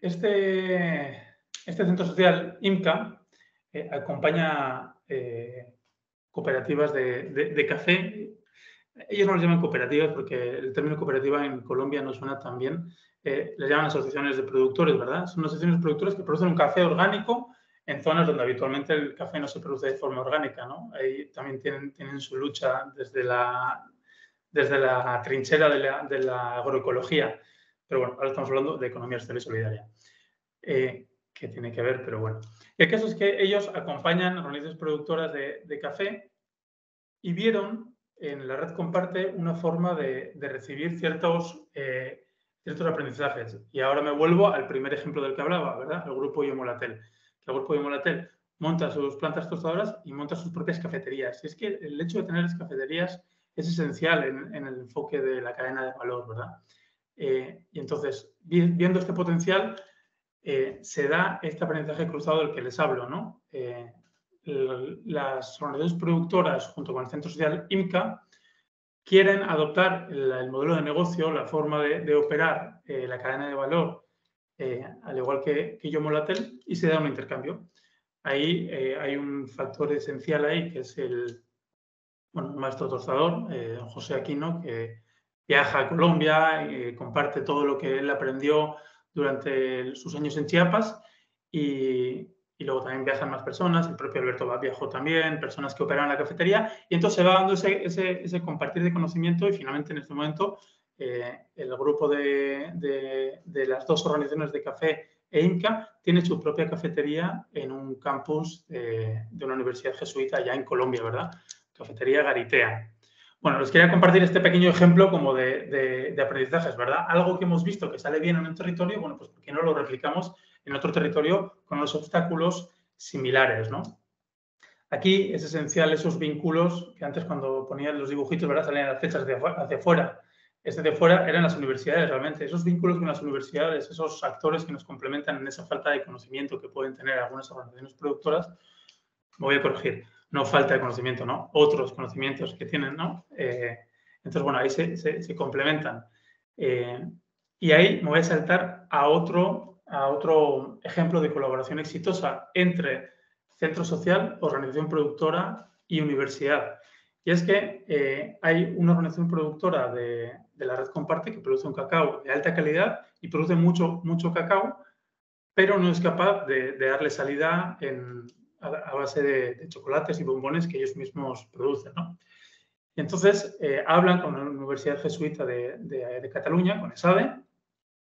este, este centro social, IMCA, eh, acompaña eh, cooperativas de, de, de café. Ellos no les llaman cooperativas porque el término cooperativa en Colombia no suena tan bien. Eh, les llaman asociaciones de productores, ¿verdad? Son asociaciones de productores que producen un café orgánico en zonas donde habitualmente el café no se produce de forma orgánica, ¿no? Ahí también tienen, tienen su lucha desde la, desde la trinchera de la, de la agroecología. Pero bueno, ahora estamos hablando de economía social y solidaria, eh, que tiene que ver, pero bueno. El caso es que ellos acompañan a organizaciones productoras de, de café y vieron en la red comparte una forma de, de recibir ciertos, eh, ciertos aprendizajes. Y ahora me vuelvo al primer ejemplo del que hablaba, ¿verdad? El grupo Yomolatel. Que el grupo Yomolatel monta sus plantas tostadoras y monta sus propias cafeterías. Y es que el hecho de tener las cafeterías es esencial en, en el enfoque de la cadena de valor, ¿verdad? Eh, y entonces, viendo este potencial, eh, se da este aprendizaje cruzado del que les hablo, ¿no? Eh, las organizaciones productoras, junto con el centro social IMCA, quieren adoptar el, el modelo de negocio, la forma de, de operar eh, la cadena de valor, eh, al igual que, que Yomolatel, y se da un intercambio. Ahí eh, hay un factor esencial ahí, que es el, bueno, un maestro tostador, eh, don José Aquino, que viaja a Colombia y comparte todo lo que él aprendió durante sus años en Chiapas y, y luego también viajan más personas, el propio Alberto viajó también, personas que operan en la cafetería y entonces se va dando ese, ese, ese compartir de conocimiento y finalmente en este momento eh, el grupo de, de, de las dos organizaciones de café e IMCA tiene su propia cafetería en un campus de, de una universidad jesuita allá en Colombia, ¿verdad? Cafetería Garitea. Bueno, les quería compartir este pequeño ejemplo como de, de, de aprendizajes, ¿verdad? Algo que hemos visto que sale bien en un territorio, bueno, pues ¿por qué no lo replicamos en otro territorio con los obstáculos similares, ¿no? Aquí es esencial esos vínculos que antes cuando ponían los dibujitos, ¿verdad? Salían las flechas hacia, hacia afuera. Este de fuera eran las universidades realmente. Esos vínculos con las universidades, esos actores que nos complementan en esa falta de conocimiento que pueden tener algunas organizaciones productoras, me voy a corregir. No falta de conocimiento, ¿no? Otros conocimientos que tienen, ¿no? Eh, entonces, bueno, ahí se, se, se complementan. Eh, y ahí me voy a saltar a otro, a otro ejemplo de colaboración exitosa entre centro social, organización productora y universidad. Y es que eh, hay una organización productora de, de la red Comparte que produce un cacao de alta calidad y produce mucho, mucho cacao, pero no es capaz de, de darle salida en, a, a base de, de chocolates y bombones que ellos mismos producen, ¿no? Y entonces eh, hablan con la Universidad Jesuita de, de, de Cataluña, con ESADE,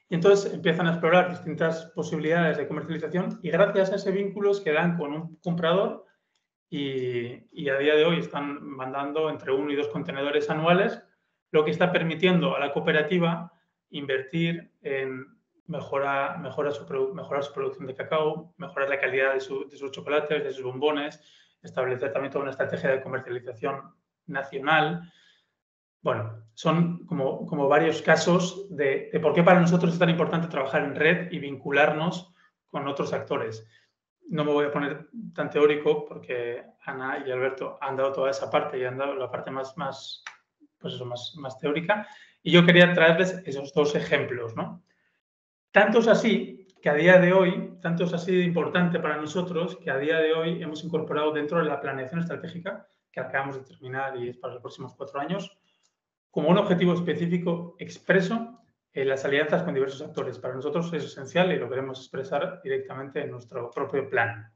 Y entonces empiezan a explorar distintas posibilidades de comercialización y gracias a ese vínculo es que dan con un comprador y, y a día de hoy están mandando entre uno y dos contenedores anuales, lo que está permitiendo a la cooperativa invertir en mejorar, mejorar, su, mejorar su producción de cacao, mejorar la calidad de, su, de sus chocolates, de sus bombones, establecer también toda una estrategia de comercialización nacional. Bueno, son como, como varios casos de, de por qué para nosotros es tan importante trabajar en red y vincularnos con otros actores. No me voy a poner tan teórico porque Ana y Alberto han dado toda esa parte y han dado la parte más, más, pues eso, más, más teórica. Y yo quería traerles esos dos ejemplos, ¿no? Tanto es así que a día de hoy, tanto es así de importante para nosotros que a día de hoy hemos incorporado dentro de la planeación estratégica que acabamos de terminar y es para los próximos cuatro años, como un objetivo específico expreso en las alianzas con diversos actores. Para nosotros es esencial y lo queremos expresar directamente en nuestro propio plan.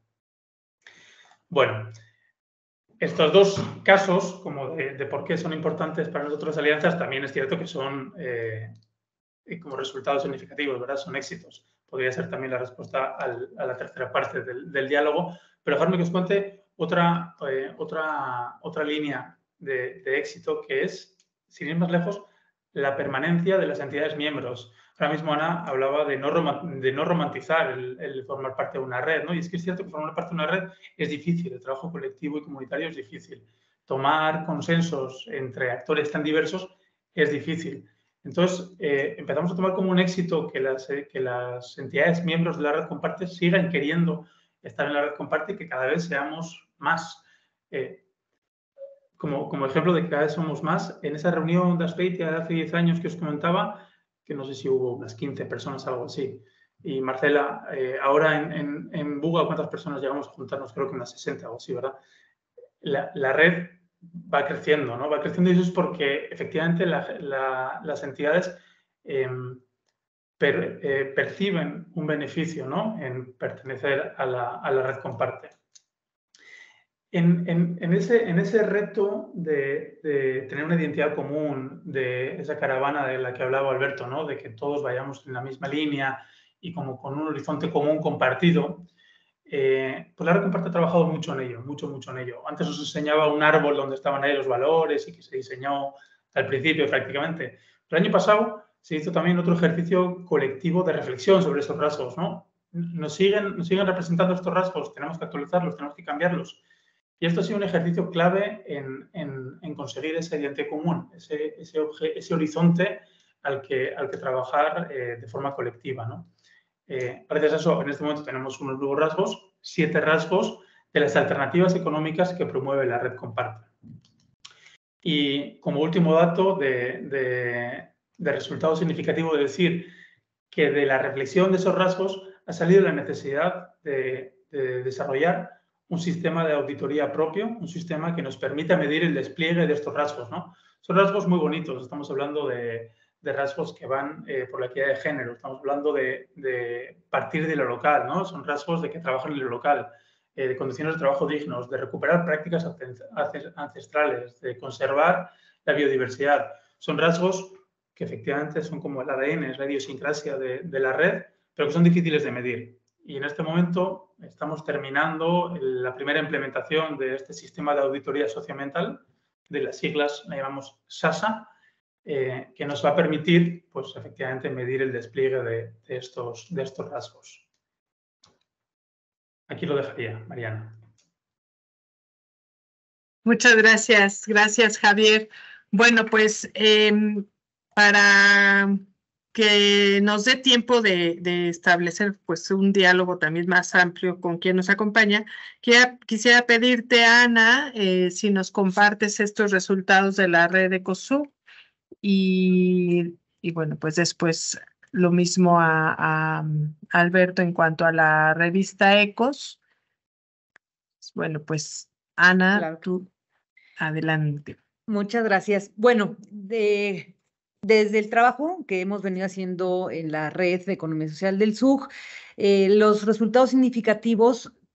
Bueno, estos dos casos, como de, de por qué son importantes para nosotros las alianzas, también es cierto que son eh, como resultados significativos, ¿verdad? Son éxitos. Podría ser también la respuesta al, a la tercera parte del, del diálogo, pero dejadme que os cuente otra, eh, otra, otra línea de, de éxito que es, sin ir más lejos, la permanencia de las entidades miembros. Ahora mismo Ana hablaba de no, de no romantizar el, el formar parte de una red, ¿no? Y es que es cierto que formar parte de una red es difícil, el trabajo colectivo y comunitario es difícil. Tomar consensos entre actores tan diversos es difícil. Entonces, eh, empezamos a tomar como un éxito que las, eh, que las entidades miembros de la red Comparte sigan queriendo estar en la red Comparte y que cada vez seamos más. Eh, como, como ejemplo de que cada vez somos más, en esa reunión de Aspeitia de hace diez años que os comentaba, que no sé si hubo unas quince personas, algo así. Y Marcela, eh, ahora en, en, en Buga, ¿cuántas personas llegamos a juntarnos? Creo que unas sesenta o así, ¿verdad? La, la red va creciendo, ¿no? Va creciendo y eso es porque efectivamente la, la, las entidades eh, per, eh, perciben un beneficio, ¿no? En pertenecer a la, a la red Comparte. En, en, en, ese, en ese reto de, de tener una identidad común, de esa caravana de la que hablaba Alberto, ¿no? De que todos vayamos en la misma línea y como con un horizonte común compartido, eh, pues la red Comparte ha trabajado mucho en ello, mucho, mucho en ello. Antes os enseñaba un árbol donde estaban ahí los valores y que se diseñó al principio prácticamente. El año pasado se hizo también otro ejercicio colectivo de reflexión sobre esos rasgos, ¿no? Nos siguen, nos siguen representando estos rasgos, tenemos que actualizarlos, tenemos que cambiarlos. Y esto ha sido un ejercicio clave en, en, en conseguir esa identidad común, ese, ese, ese horizonte al que, al que trabajar eh, de forma colectiva, ¿no? Eh, gracias a eso, en este momento tenemos unos nuevos rasgos, siete rasgos de las alternativas económicas que promueve la red Comparte. Y como último dato de, de, de resultado significativo, de decir que de la reflexión de esos rasgos ha salido la necesidad de, de desarrollar un sistema de auditoría propio, un sistema que nos permita medir el despliegue de estos rasgos, ¿no? Son rasgos muy bonitos, estamos hablando de, de rasgos que van eh, por la equidad de género, estamos hablando de, de partir de lo local, ¿no? Son rasgos de que trabajan en lo local, eh, de condiciones de trabajo dignos, de recuperar prácticas ancestrales, de conservar la biodiversidad. Son rasgos que efectivamente son como el A D N, es la idiosincrasia de, de la red, pero que son difíciles de medir. Y en este momento estamos terminando la primera implementación de este sistema de auditoría socioambiental, de las siglas la llamamos SASA, eh, que nos va a permitir, pues, efectivamente, medir el despliegue de, de, estos, de estos rasgos. Aquí lo dejaría, Mariana. Muchas gracias, gracias, Javier. Bueno, pues eh, para que nos dé tiempo de, de establecer pues un diálogo también más amplio con quien nos acompaña, quisiera, quisiera pedirte, Ana, eh, si nos compartes estos resultados de la red EcoSur y, y bueno, pues después lo mismo a, a Alberto en cuanto a la revista Ecos. Bueno, pues Ana, claro. Tú adelante. Muchas gracias. Bueno, de... Desde el trabajo que hemos venido haciendo en la Red de Economía Social del S U G, eh, los resultados significativos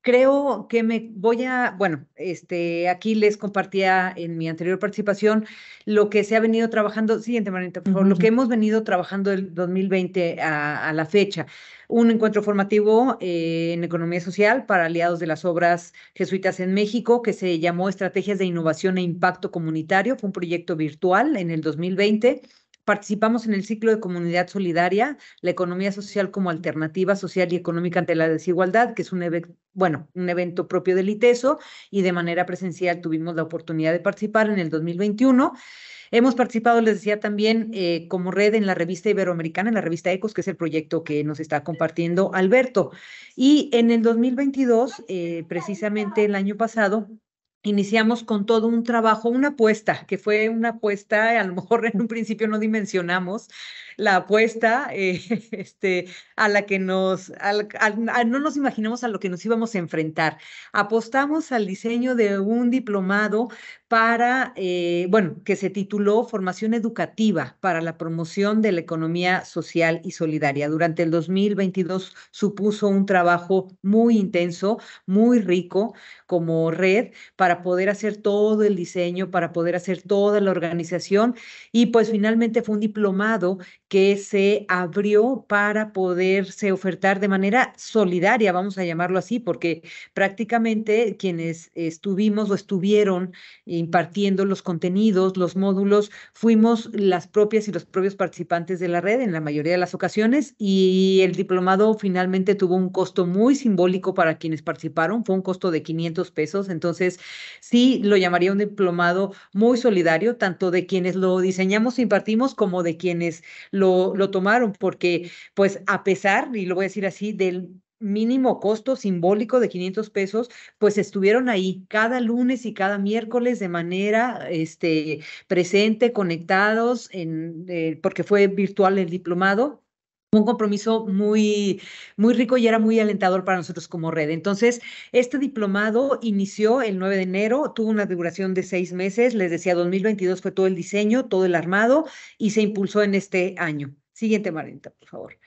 creo que me voy a, bueno, este, aquí les compartía en mi anterior participación lo que se ha venido trabajando, siguiente Marita, por favor, uh-huh. Lo que hemos venido trabajando el dos mil veinte a, a la fecha. Un encuentro formativo eh, en economía social para aliados de las obras jesuitas en México, que se llamó Estrategias de Innovación e Impacto Comunitario. Fue un proyecto virtual en el dos mil veinte. Participamos en el ciclo de Comunidad Solidaria, la economía social como alternativa social y económica ante la desigualdad, que es un, ev bueno, un evento propio del ITESO, y de manera presencial tuvimos la oportunidad de participar en el dos mil veintiuno. Hemos participado, les decía, también eh, como red en la revista iberoamericana, en la revista ECOS, que es el proyecto que nos está compartiendo Alberto. Y en el dos mil veintidós, eh, precisamente el año pasado, iniciamos con todo un trabajo, una apuesta, que fue una apuesta, a lo mejor en un principio no dimensionamos la apuesta eh, este, a la que nos, al, al, a, no nos imaginamos a lo que nos íbamos a enfrentar. Apostamos al diseño de un diplomado para, eh, bueno, que se tituló Formación Educativa para la Promoción de la Economía Social y Solidaria. Durante el dos mil veintidós supuso un trabajo muy intenso, muy rico como red para poder hacer todo el diseño, para poder hacer toda la organización, y pues finalmente fue un diplomado que se abrió para poderse ofertar de manera solidaria, vamos a llamarlo así, porque prácticamente quienes estuvimos o estuvieron impartiendo los contenidos, los módulos, fuimos las propias y los propios participantes de la red en la mayoría de las ocasiones, y el diplomado finalmente tuvo un costo muy simbólico para quienes participaron, fue un costo de quinientos pesos, entonces sí lo llamaría un diplomado muy solidario, tanto de quienes lo diseñamos e impartimos como de quienes lo, lo tomaron, porque pues a pesar, y lo voy a decir así, del mínimo costo simbólico de quinientos pesos, pues estuvieron ahí cada lunes y cada miércoles de manera este, presente, conectados, en, eh, porque fue virtual el diplomado. Un compromiso muy, muy rico y era muy alentador para nosotros como red. Entonces, este diplomado inició el nueve de enero, tuvo una duración de seis meses, les decía, dos mil veintidós fue todo el diseño, todo el armado, y se impulsó en este año. Siguiente, Marita, por favor.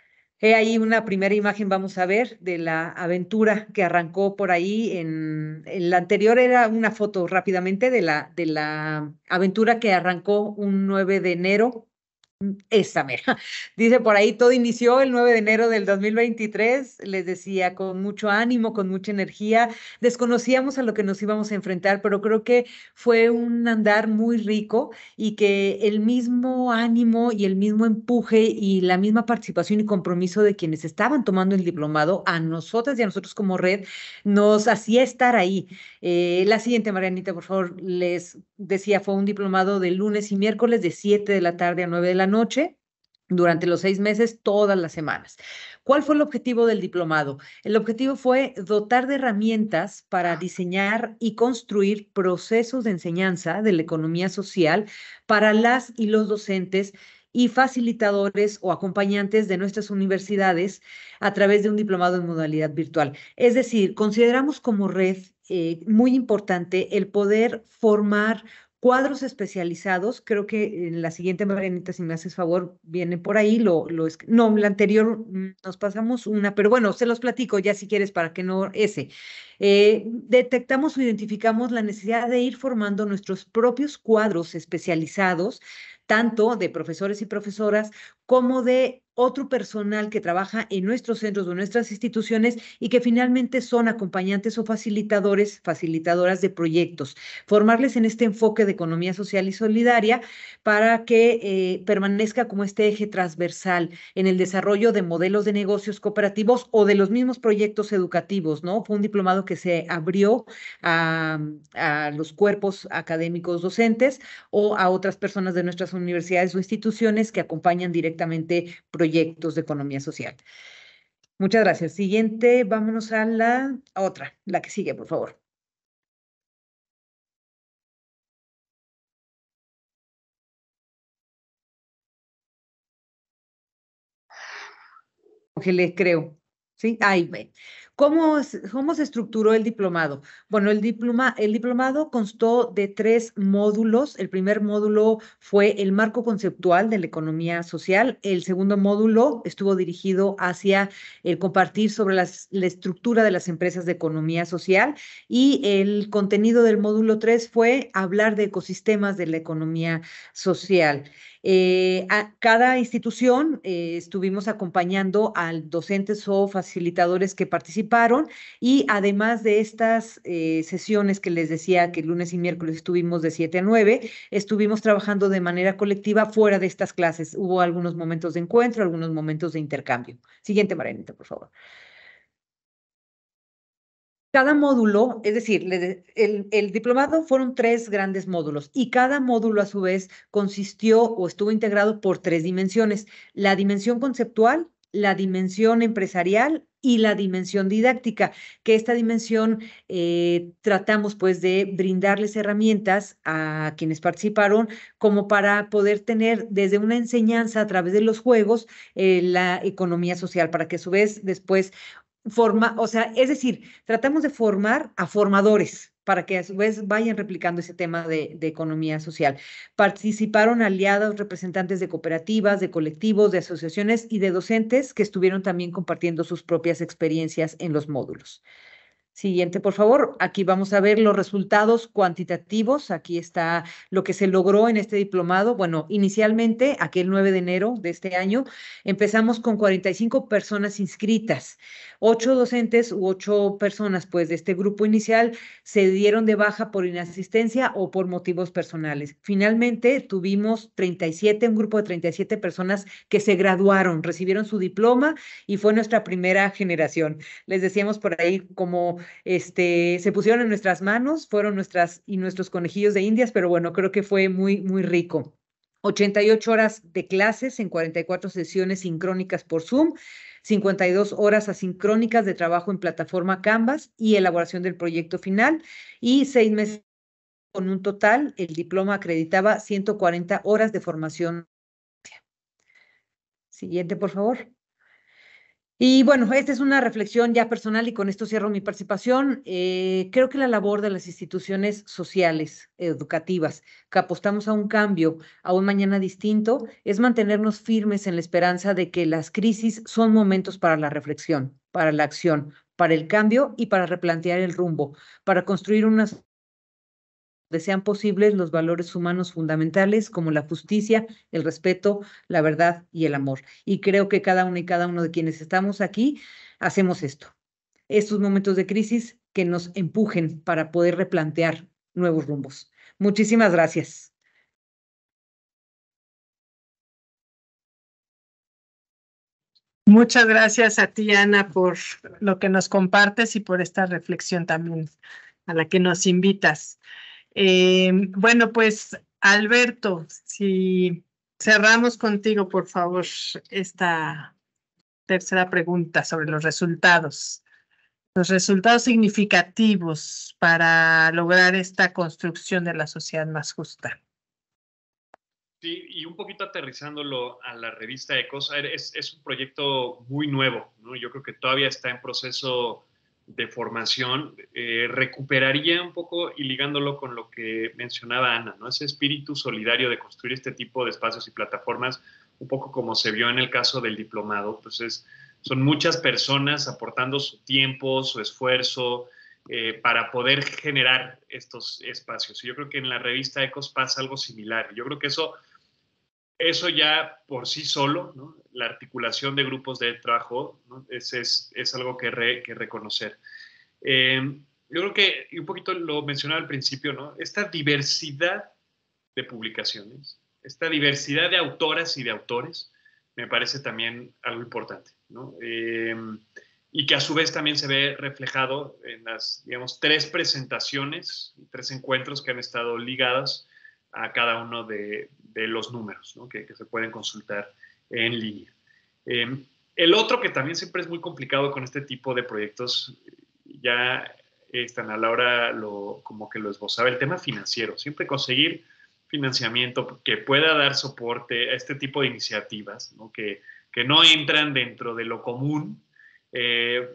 He ahí una primera imagen, vamos a ver, de la aventura que arrancó por ahí. En, en la anterior era una foto rápidamente de la, de la aventura que arrancó un nueve de enero. Esta mera. Dice por ahí, todo inició el nueve de enero del dos mil veintitrés, les decía, con mucho ánimo, con mucha energía. Desconocíamos a lo que nos íbamos a enfrentar, pero creo que fue un andar muy rico, y que el mismo ánimo y el mismo empuje y la misma participación y compromiso de quienes estaban tomando el diplomado, a nosotras y a nosotros como red, nos hacía estar ahí. Eh, la siguiente, Marianita, por favor. Les decía, fue un diplomado de lunes y miércoles de siete de la tarde a nueve de la noche, durante los seis meses, todas las semanas. ¿Cuál fue el objetivo del diplomado? El objetivo fue dotar de herramientas para diseñar y construir procesos de enseñanza de la economía social para las y los docentes y facilitadores o acompañantes de nuestras universidades a través de un diplomado en modalidad virtual. Es decir, consideramos como red eh, muy importante el poder formar cuadros especializados. Creo que en la siguiente, Marianita, si me haces favor, viene por ahí, lo, lo es, no, la anterior nos pasamos una, pero bueno, se los platico ya si quieres para que no, ese. Eh, detectamos o identificamos la necesidad de ir formando nuestros propios cuadros especializados, tanto de profesores y profesoras como de otro personal que trabaja en nuestros centros o nuestras instituciones, y que finalmente son acompañantes o facilitadores, facilitadoras de proyectos. Formarles en este enfoque de economía social y solidaria para que eh, permanezca como este eje transversal en el desarrollo de modelos de negocios cooperativos o de los mismos proyectos educativos, ¿no? Fue un diplomado que se abrió a, a los cuerpos académicos docentes o a otras personas de nuestras universidades o instituciones que acompañan directamente proyectos de economía social. Muchas gracias. Siguiente, vámonos a la a otra, la que sigue, por favor. Que le creo, ¿sí? Ahí ve. ¿Cómo, ¿Cómo se estructuró el diplomado? Bueno, el, diploma, el diplomado constó de tres módulos. El primer módulo fue el marco conceptual de la economía social. El segundo módulo estuvo dirigido hacia el compartir sobre las, la estructura de las empresas de economía social. Y el contenido del módulo tres fue hablar de ecosistemas de la economía social. Eh, a cada institución eh, estuvimos acompañando a docentes o facilitadores que participaron y además de estas eh, sesiones que les decía que lunes y miércoles estuvimos de siete a nueve, estuvimos trabajando de manera colectiva fuera de estas clases. Hubo algunos momentos de encuentro, algunos momentos de intercambio. Siguiente, Marianita, por favor. Cada módulo, es decir, el, el diplomado fueron tres grandes módulos y cada módulo a su vez consistió o estuvo integrado por tres dimensiones: la dimensión conceptual, la dimensión empresarial y la dimensión didáctica, que esta dimensión eh, tratamos pues de brindarles herramientas a quienes participaron como para poder tener desde una enseñanza a través de los juegos eh, la economía social, para que a su vez después forma, o sea, es decir, tratamos de formar a formadores para que a su vez vayan replicando ese tema de, de economía social. Participaron aliados, representantes de cooperativas, de colectivos, de asociaciones y de docentes que estuvieron también compartiendo sus propias experiencias en los módulos. Siguiente, por favor. Aquí vamos a ver los resultados cuantitativos. Aquí está lo que se logró en este diplomado. Bueno, inicialmente, aquel nueve de enero de este año, empezamos con cuarenta y cinco personas inscritas. Ocho docentes u ocho personas, pues, de este grupo inicial se dieron de baja por inasistencia o por motivos personales. Finalmente, tuvimos treinta y siete, un grupo de treinta y siete personas que se graduaron, recibieron su diploma y fue nuestra primera generación. Les decíamos por ahí como Este, se pusieron en nuestras manos, fueron nuestras y nuestros conejillos de indias, pero bueno, creo que fue muy, muy rico. ochenta y ocho horas de clases en cuarenta y cuatro sesiones sincrónicas por Zoom, cincuenta y dos horas asincrónicas de trabajo en plataforma Canvas y elaboración del proyecto final, y seis meses con un total, el diploma acreditaba ciento cuarenta horas de formación. Siguiente, por favor. Y bueno, esta es una reflexión ya personal y con esto cierro mi participación. Eh, creo que la labor de las instituciones sociales, educativas, que apostamos a un cambio, a un mañana distinto, es mantenernos firmes en la esperanza de que las crisis son momentos para la reflexión, para la acción, para el cambio y para replantear el rumbo, para construir unas donde sean posibles los valores humanos fundamentales como la justicia, el respeto, la verdad y el amor. Y creo que cada uno y cada uno de quienes estamos aquí hacemos esto. Estos momentos de crisis que nos empujen para poder replantear nuevos rumbos. Muchísimas gracias. Muchas gracias a ti, Ana, por lo que nos compartes y por esta reflexión también a la que nos invitas. Eh, bueno, pues Alberto, si cerramos contigo, por favor, esta tercera pregunta sobre los resultados, los resultados significativos para lograr esta construcción de la sociedad más justa. Sí, y un poquito aterrizándolo a la revista Ecos, es, es un proyecto muy nuevo, ¿no? Yo creo que todavía está en proceso de formación. Eh, recuperaría un poco y ligándolo con lo que mencionaba Ana, ¿no? Ese espíritu solidario de construir este tipo de espacios y plataformas, un poco como se vio en el caso del diplomado, pues es, son muchas personas aportando su tiempo, su esfuerzo, eh, para poder generar estos espacios. Y yo creo que en la revista Ecos pasa algo similar. Yo creo que eso Eso ya por sí solo, ¿no? La articulación de grupos de trabajo, ¿no? es, es, es algo que, re, que reconocer. Eh, yo creo que, y un poquito lo mencionaba al principio, ¿no? Esta diversidad de publicaciones, esta diversidad de autoras y de autores, me parece también algo importante, ¿no? Eh, y que a su vez también se ve reflejado en las, digamos, tres presentaciones, tres encuentros que han estado ligadas a cada uno de, de los números, ¿no? que, que se pueden consultar en línea. Eh, el otro que también siempre es muy complicado con este tipo de proyectos, ya están a la hora lo, como que lo esbozaba, el tema financiero. Siempre conseguir financiamiento que pueda dar soporte a este tipo de iniciativas, ¿no? Que, que no entran dentro de lo común, eh,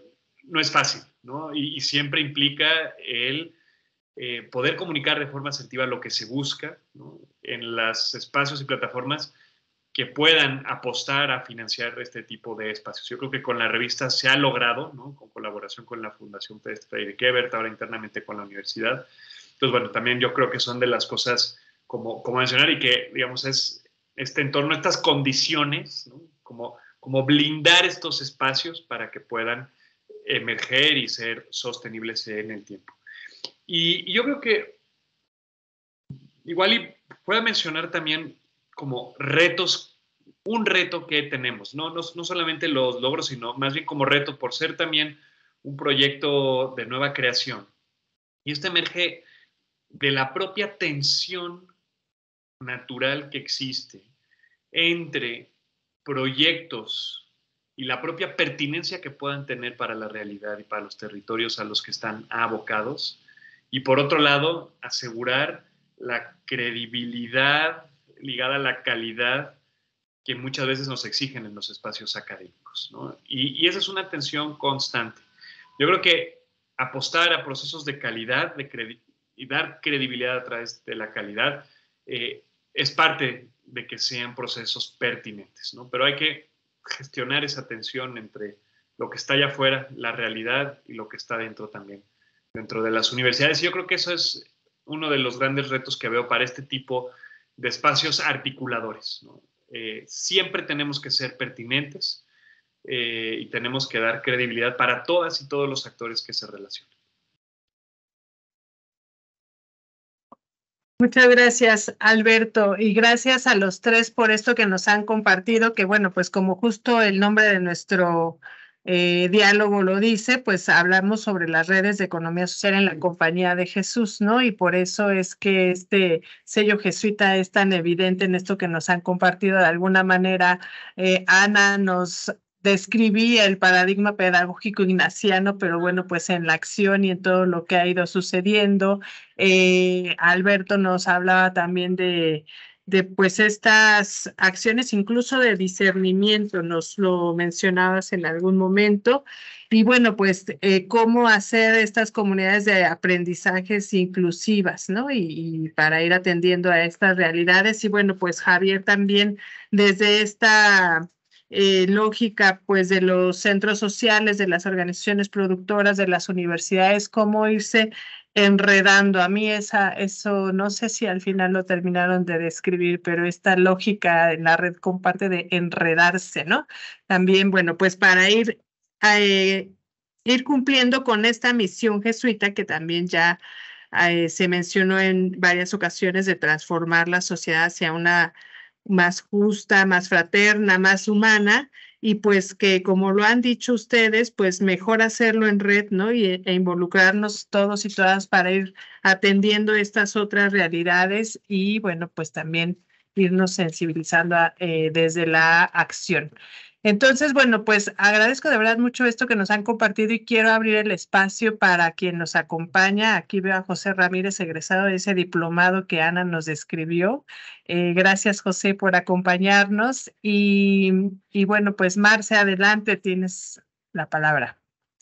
no es fácil, ¿no? Y, y siempre implica el eh, poder comunicar de forma asertiva lo que se busca, ¿no? En los espacios y plataformas que puedan apostar a financiar este tipo de espacios. Yo creo que con la revista se ha logrado, ¿no? Con colaboración con la Fundación Frederick Ebert, ahora internamente con la universidad. Entonces, bueno, también yo creo que son de las cosas como, como mencionar y que, digamos, es este entorno, estas condiciones, ¿no? Como, como blindar estos espacios para que puedan emerger y ser sostenibles en el tiempo. Y, y yo creo que igual y puedo mencionar también como retos, un reto que tenemos, ¿no? No, no solamente los logros, sino más bien como reto por ser también un proyecto de nueva creación. Y esto emerge de la propia tensión natural que existe entre proyectos y la propia pertinencia que puedan tener para la realidad y para los territorios a los que están abocados. Y por otro lado, asegurar la credibilidad ligada a la calidad que muchas veces nos exigen en los espacios académicos, ¿no? Y, y esa es una tensión constante. Yo creo que apostar a procesos de calidad de credi y dar credibilidad a través de la calidad eh, es parte de que sean procesos pertinentes, ¿no? Pero hay que gestionar esa tensión entre lo que está allá afuera, la realidad, y lo que está dentro también, dentro de las universidades. Y yo creo que eso es uno de los grandes retos que veo para este tipo de espacios articuladores, ¿no? Eh, siempre tenemos que ser pertinentes eh, y tenemos que dar credibilidad para todas y todos los actores que se relacionan. Muchas gracias, Alberto, y gracias a los tres por esto que nos han compartido, que bueno, pues como justo el nombre de nuestro eh, diálogo lo dice, pues hablamos sobre las redes de economía social en la Compañía de Jesús, ¿no? Y por eso es que este sello jesuita es tan evidente en esto que nos han compartido. De alguna manera, eh, Ana nos describía el paradigma pedagógico ignaciano, pero bueno, pues en la acción y en todo lo que ha ido sucediendo. Eh, Alberto nos hablaba también de, de pues estas acciones incluso de discernimiento, nos lo mencionabas en algún momento. Y bueno, pues eh, cómo hacer estas comunidades de aprendizajes inclusivas, ¿no? Y, y para ir atendiendo a estas realidades. Y bueno, pues Javier también desde esta Eh, lógica pues de los centros sociales, de las organizaciones productoras, de las universidades, cómo irse enredando. A mí esa, eso no sé si al final lo terminaron de describir, pero esta lógica en la red comparte de enredarse, ¿no? También, bueno, pues para ir, eh, ir cumpliendo con esta misión jesuita que también ya eh, se mencionó en varias ocasiones de transformar la sociedad hacia una más justa, más fraterna, más humana, y pues que como lo han dicho ustedes, pues mejor hacerlo en red, ¿no? Y, e involucrarnos todos y todas para ir atendiendo estas otras realidades y bueno, pues también irnos sensibilizando a, eh, desde la acción. Entonces, bueno, pues agradezco de verdad mucho esto que nos han compartido y quiero abrir el espacio para quien nos acompaña. Aquí veo a José Ramírez, egresado de ese diplomado que Ana nos describió. Eh, gracias, José, por acompañarnos. Y, y bueno, pues Marce, adelante, tienes la palabra.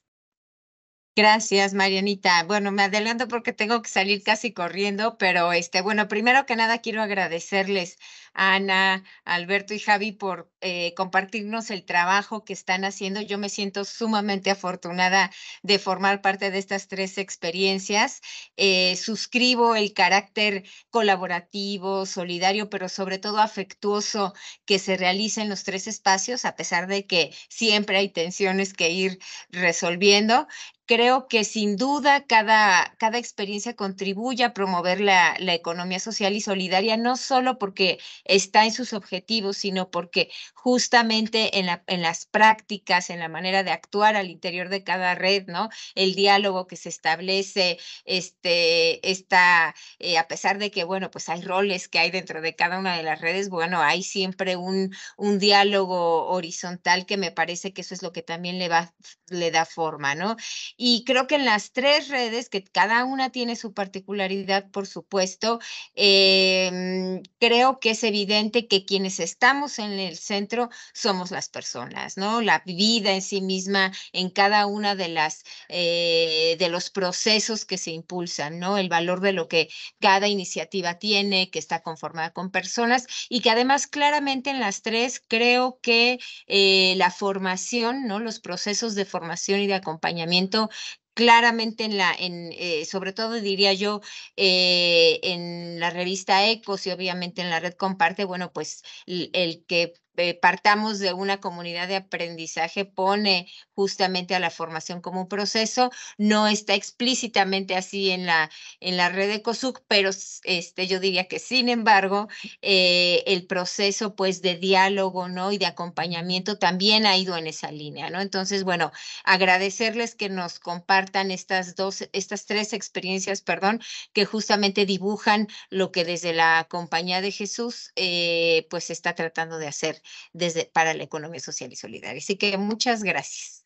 Gracias, Marianita. Bueno, me adelanto porque tengo que salir casi corriendo, pero este, bueno, primero que nada quiero agradecerles a Ana, Alberto y Javi por eh, compartirnos el trabajo que están haciendo. Yo me siento sumamente afortunada de formar parte de estas tres experiencias. Eh, suscribo el carácter colaborativo, solidario, pero sobre todo afectuoso que se realiza en los tres espacios, a pesar de que siempre hay tensiones que ir resolviendo. Creo que sin duda cada, cada experiencia contribuye a promover la, la economía social y solidaria, no solo porque está en sus objetivos, sino porque justamente en, la, en las prácticas, en la manera de actuar al interior de cada red, ¿no? El diálogo que se establece, este, está, eh, a pesar de que, bueno, pues hay roles que hay dentro de cada una de las redes, bueno, hay siempre un, un diálogo horizontal que me parece que eso es lo que también le, va, le da forma, ¿no? Y creo que en las tres redes, que cada una tiene su particularidad, por supuesto, eh, creo que es evidente evidente que quienes estamos en el centro somos las personas, ¿no? La vida en sí misma, en cada una de las, eh, de los procesos que se impulsan, ¿no? El valor de lo que cada iniciativa tiene, que está conformada con personas y que además claramente en las tres creo que eh, la formación, ¿no? Los procesos de formación y de acompañamiento claramente en la, en, eh, sobre todo diría yo, eh, en la revista Ecos y obviamente en la red Comparte, bueno, pues el, el que eh, partamos de una comunidad de aprendizaje pone justamente a la formación como un proceso, no está explícitamente así en la, en la red Ecosuc, pero este, yo diría que sin embargo, eh, el proceso pues de diálogo, ¿no? Y de acompañamiento también ha ido en esa línea, ¿no? Entonces, bueno, agradecerles que nos compartan estas dos, estas tres experiencias, perdón, que justamente dibujan lo que desde la Compañía de Jesús eh, pues se está tratando de hacer desde, para la economía social y solidaria. Así que muchas gracias.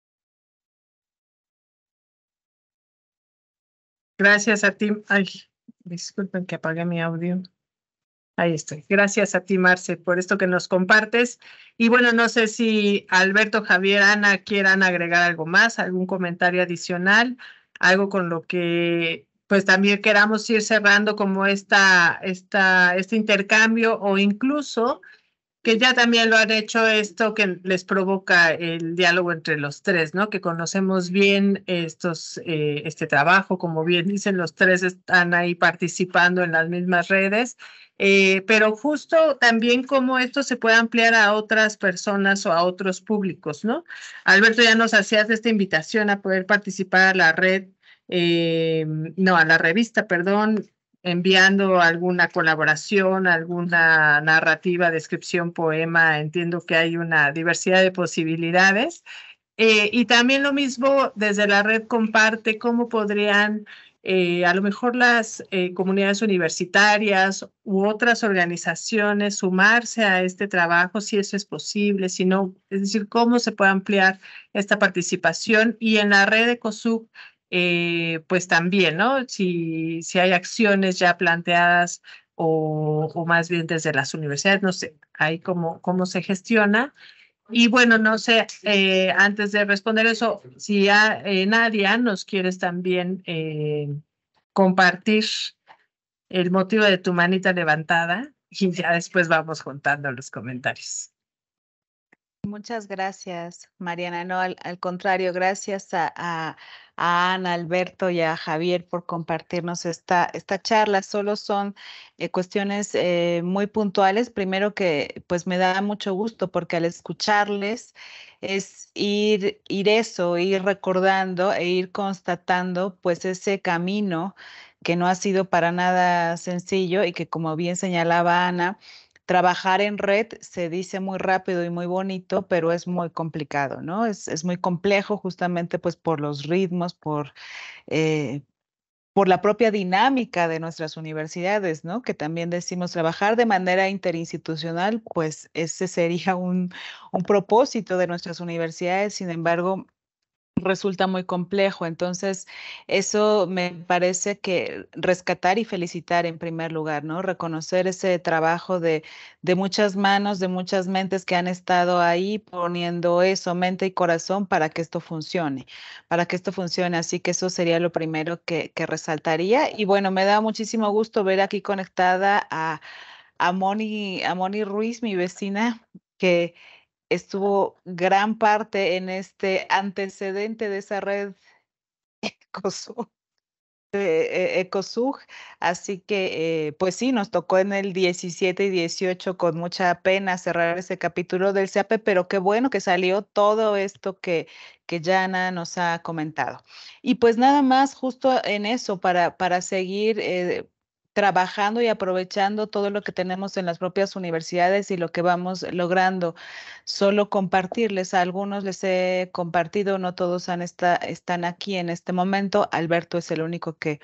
Gracias a ti. Ay, disculpen que apagué mi audio. Ahí estoy. Gracias a ti, Marce, por esto que nos compartes. Y bueno, no sé si Alberto, Javier, Ana quieran agregar algo más, algún comentario adicional, algo con lo que pues también queramos ir cerrando como esta, esta, este intercambio o incluso que ya también lo han hecho esto que les provoca el diálogo entre los tres, ¿no? Que conocemos bien estos, eh, este trabajo, como bien dicen, los tres están ahí participando en las mismas redes, eh, pero justo también cómo esto se puede ampliar a otras personas o a otros públicos, ¿no? Alberto, ya nos hacías esta invitación a poder participar a la red, eh, no, a la revista, perdón, enviando alguna colaboración, alguna narrativa, descripción, poema. Entiendo que hay una diversidad de posibilidades. Eh, y también lo mismo desde la red Comparte, cómo podrían eh, a lo mejor las eh, comunidades universitarias u otras organizaciones sumarse a este trabajo, si eso es posible, si no, es decir, cómo se puede ampliar esta participación. Y en la red Ecosuc, eh, pues también, ¿no? Si, si hay acciones ya planteadas o, o más bien desde las universidades, no sé, ahí cómo, cómo se gestiona. Y bueno, no sé, eh, antes de responder eso, si ya, eh, Nadia, nos quieres también eh, compartir el motivo de tu manita levantada y ya después vamos juntando los comentarios. Muchas gracias, Mariana. No, al, al contrario, gracias a, a, a Ana, Alberto y a Javier por compartirnos esta, esta charla. Solo son eh, cuestiones eh, muy puntuales. Primero que pues me da mucho gusto porque al escucharles es ir, ir eso, ir recordando e ir constatando pues ese camino que no ha sido para nada sencillo y que, como bien señalaba Ana, trabajar en red se dice muy rápido y muy bonito, pero es muy complicado, ¿no? Es, es muy complejo justamente pues por los ritmos, por, eh, por la propia dinámica de nuestras universidades, ¿no? Que también decimos trabajar de manera interinstitucional, pues ese sería un, un propósito de nuestras universidades. Sin embargo, resulta muy complejo. Entonces, eso me parece que rescatar y felicitar en primer lugar, ¿no? Reconocer ese trabajo de, de muchas manos, de muchas mentes que han estado ahí poniendo eso, mente y corazón para que esto funcione, para que esto funcione. Así que eso sería lo primero que, que resaltaría. Y bueno, me da muchísimo gusto ver aquí conectada a, a Moni, a Moni Ruiz, mi vecina, que estuvo gran parte en este antecedente de esa red Ecosug, eh, Ecosug. Así que, eh, pues sí, nos tocó en el diecisiete y dieciocho con mucha pena cerrar ese capítulo del C A P E, pero qué bueno que salió todo esto que, que Jana nos ha comentado. Y pues nada más justo en eso, para, para seguir eh, trabajando y aprovechando todo lo que tenemos en las propias universidades y lo que vamos logrando. Solo compartirles, a algunos les he compartido, no todos han esta, están aquí en este momento. Alberto es el único que,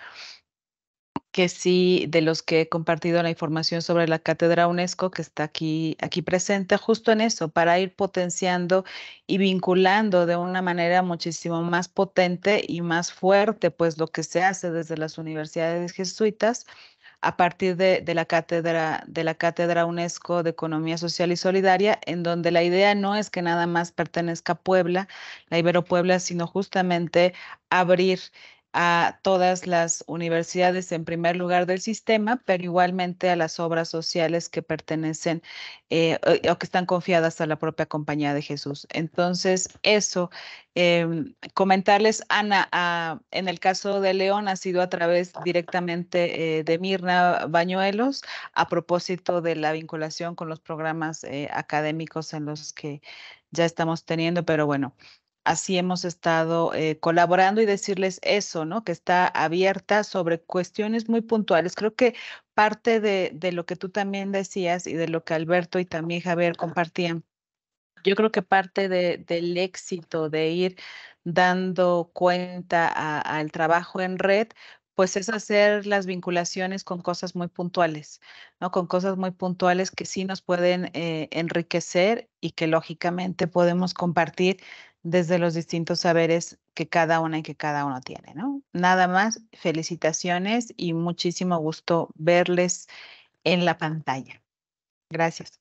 que sí, de los que he compartido la información sobre la Cátedra UNESCO, que está aquí, aquí presente, justo en eso, para ir potenciando y vinculando de una manera muchísimo más potente y más fuerte, pues lo que se hace desde las universidades jesuitas a partir de, de, la cátedra, de la Cátedra UNESCO de Economía Social y Solidaria, en donde la idea no es que nada más pertenezca a Puebla, la Ibero Puebla, sino justamente abrir a todas las universidades en primer lugar del sistema, pero igualmente a las obras sociales que pertenecen eh, o, o que están confiadas a la propia Compañía de Jesús. Entonces, eso, eh, comentarles, Ana, a, en el caso de León ha sido a través directamente eh, de Mirna Bañuelos, a propósito de la vinculación con los programas eh, académicos en los que ya estamos teniendo, pero bueno, así hemos estado eh, colaborando y decirles eso, ¿no? Que está abierta sobre cuestiones muy puntuales. Creo que parte de, de lo que tú también decías y de lo que Alberto y también Javier compartían, yo creo que parte de, del éxito de ir dando cuenta al trabajo en red, pues es hacer las vinculaciones con cosas muy puntuales, ¿no? Con cosas muy puntuales que sí nos pueden eh, enriquecer y que lógicamente podemos compartir desde los distintos saberes que cada una y que cada uno tiene, ¿no? Nada más, felicitaciones y muchísimo gusto verles en la pantalla. Gracias.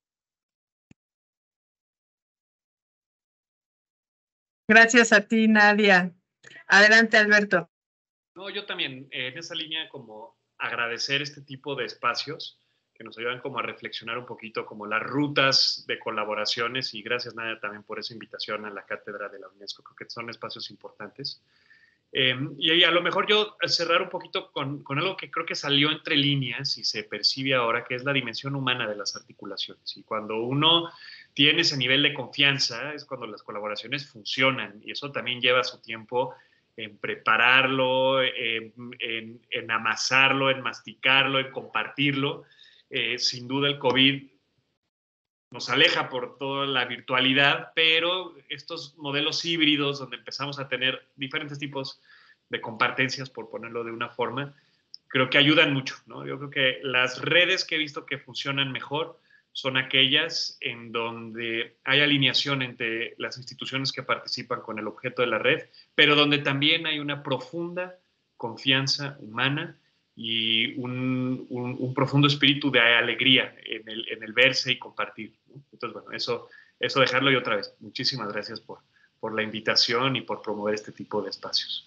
Gracias a ti, Nadia. Adelante, Alberto. No, yo también, eh, en esa línea, como agradecer este tipo de espacios que nos ayudan como a reflexionar un poquito como las rutas de colaboraciones, y gracias, Nadia, también por esa invitación a la Cátedra de la UNESCO. Creo que son espacios importantes. Eh, y a lo mejor yo cerrar un poquito con, con algo que creo que salió entre líneas y se percibe ahora, que es la dimensión humana de las articulaciones. Y cuando uno tiene ese nivel de confianza es cuando las colaboraciones funcionan, y eso también lleva su tiempo en prepararlo, en, en, en amasarlo, en masticarlo, en compartirlo. Eh, sin duda el COVID nos aleja por toda la virtualidad, pero estos modelos híbridos donde empezamos a tener diferentes tipos de compartencias, por ponerlo de una forma, creo que ayudan mucho, ¿no? Yo creo que las redes que he visto que funcionan mejor son aquellas en donde hay alineación entre las instituciones que participan con el objeto de la red, pero donde también hay una profunda confianza humana y un, un, un profundo espíritu de alegría en el, en el verse y compartir, ¿no? Entonces, bueno, eso, eso dejarlo. Y otra vez, muchísimas gracias por, por la invitación y por promover este tipo de espacios.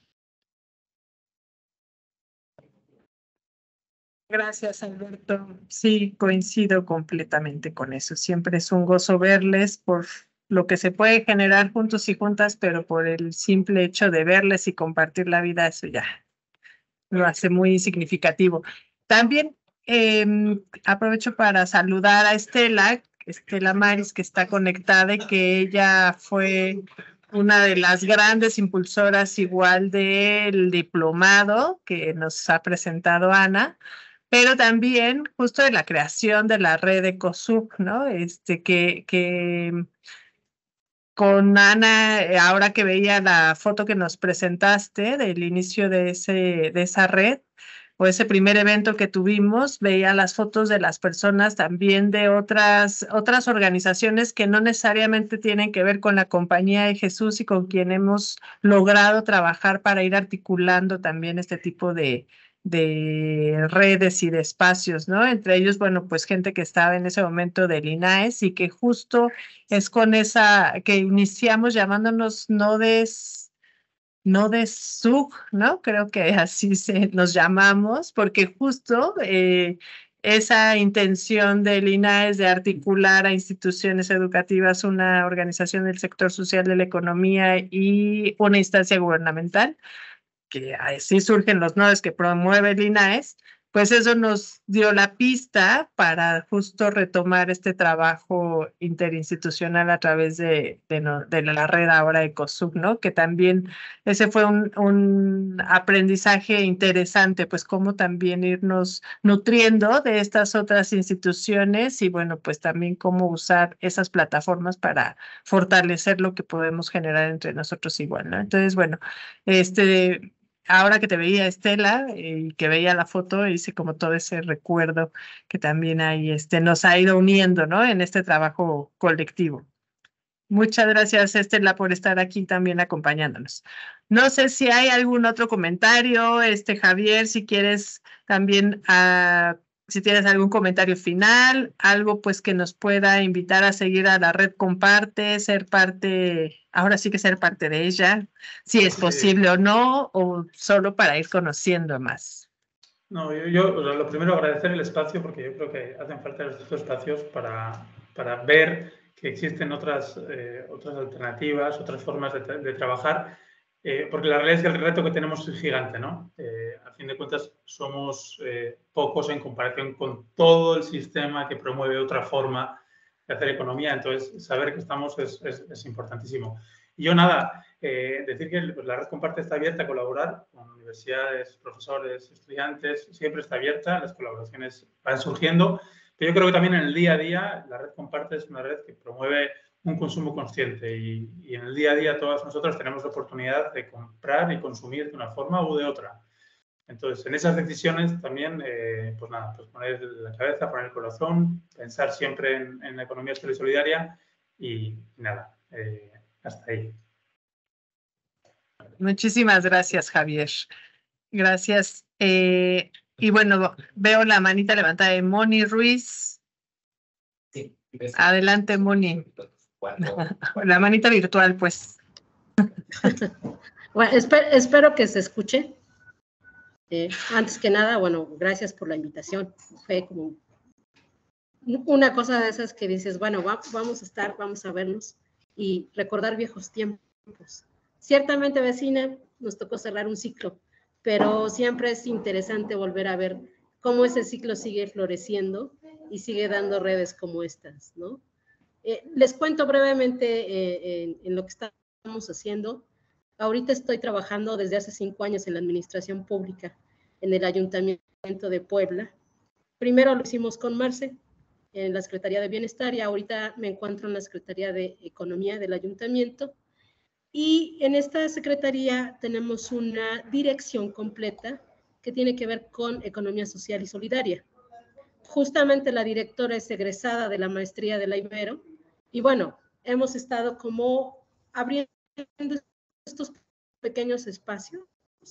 Gracias, Alberto. Sí, coincido completamente con eso. Siempre es un gozo verles por lo que se puede generar juntos y juntas, pero por el simple hecho de verles y compartir la vida, eso ya lo hace muy significativo. También eh, aprovecho para saludar a Estela, Estela Maris, que está conectada y que ella fue una de las grandes impulsoras igual del diplomado que nos ha presentado Ana, pero también justo de la creación de la red EcoSub, ¿no? Este, que, que con Ana, ahora que veía la foto que nos presentaste del inicio de, ese, de esa red, o ese primer evento que tuvimos, veía las fotos de las personas también de otras, otras organizaciones que no necesariamente tienen que ver con la Compañía de Jesús y con quien hemos logrado trabajar para ir articulando también este tipo de, de redes y de espacios, ¿no? Entre ellos, bueno, pues gente que estaba en ese momento del INAES y que justo es con esa que iniciamos llamándonos Nodes, Nodes Sub, ¿no? Creo que así se nos llamamos, porque justo eh, esa intención del INAES de articular a instituciones educativas, una organización del sector social de la economía y una instancia gubernamental, que así surgen los nodos que promueve el INAES, pues eso nos dio la pista para justo retomar este trabajo interinstitucional a través de, de, no, de la red ahora EcoSub, ¿no? Que también ese fue un, un aprendizaje interesante, pues cómo también irnos nutriendo de estas otras instituciones y bueno, pues también cómo usar esas plataformas para fortalecer lo que podemos generar entre nosotros igual, ¿no? Entonces, bueno, este... ahora que te veía, Estela, y que veía la foto, hice como todo ese recuerdo que también ahí este, nos ha ido uniendo, ¿no? En este trabajo colectivo. Muchas gracias, Estela, por estar aquí también acompañándonos. No sé si hay algún otro comentario, este Javier, si quieres también, uh, si tienes algún comentario final, algo pues que nos pueda invitar a seguir a la red Comparte, ser parte, ahora sí que ser parte de ella, si es posible o no, o solo para ir conociendo más. No, yo, yo lo primero agradecer el espacio, porque yo creo que hacen falta estos espacios para, para ver que existen otras, eh, otras alternativas, otras formas de, de trabajar, eh, porque la realidad es que el reto que tenemos es gigante, ¿no? Eh, a fin de cuentas, somos eh, pocos en comparación con todo el sistema que promueve otra forma de hacer economía, entonces saber que estamos es, es, es importantísimo. Y yo nada, eh, decir que pues, la red Comparte está abierta a colaborar con universidades, profesores, estudiantes, siempre está abierta, las colaboraciones van surgiendo. Pero yo creo que también en el día a día la red Comparte es una red que promueve un consumo consciente y, y en el día a día todas nosotros tenemos la oportunidad de comprar y consumir de una forma u de otra. Entonces, en esas decisiones también, eh, pues nada, pues poner la cabeza, poner el corazón, pensar siempre en, en la economía social y solidaria y, y nada, eh, hasta ahí. Muchísimas gracias, Javier. Gracias. Eh, y bueno, veo la manita levantada de Moni Ruiz. Sí. Adelante, Moni. La manita virtual, pues. Bueno, espero, espero que se escuche. Eh, antes que nada, bueno, gracias por la invitación. Fue como una cosa de esas que dices, bueno, va, vamos a estar, vamos a vernos y recordar viejos tiempos. Ciertamente, vecina, nos tocó cerrar un ciclo, pero siempre es interesante volver a ver cómo ese ciclo sigue floreciendo y sigue dando redes como estas, ¿no? Eh, les cuento brevemente eh, en, en lo que estamos haciendo. Ahorita estoy trabajando desde hace cinco años en la administración pública, en el Ayuntamiento de Puebla. Primero lo hicimos con Marce, en la Secretaría de Bienestar, y ahorita me encuentro en la Secretaría de Economía del Ayuntamiento. Y en esta secretaría tenemos una dirección completa que tiene que ver con economía social y solidaria. Justamente la directora es egresada de la maestría de la Ibero y bueno, hemos estado como abriendo estos pequeños espacios,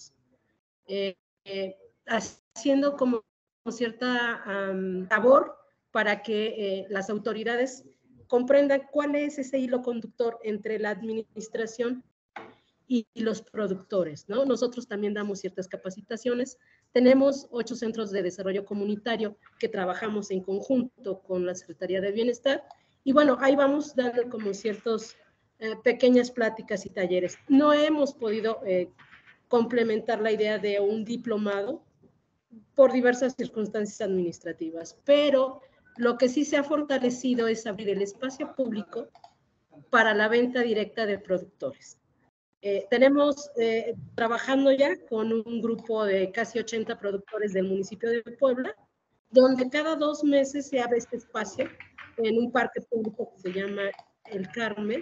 eh, eh, haciendo como cierta um, labor para que eh, las autoridades comprendan cuál es ese hilo conductor entre la administración y, y los productores, ¿no? Nosotros también damos ciertas capacitaciones. Tenemos ocho centros de desarrollo comunitario que trabajamos en conjunto con la Secretaría de Bienestar y bueno, ahí vamos dando como ciertos eh, pequeñas pláticas y talleres. No hemos podido eh, complementar la idea de un diplomado por diversas circunstancias administrativas, pero lo que sí se ha fortalecido es abrir el espacio público para la venta directa de productores. Eh, tenemos eh, trabajando ya con un grupo de casi ochenta productores del municipio de Puebla, donde cada dos meses se abre este espacio en un parque público que se llama El Carmen,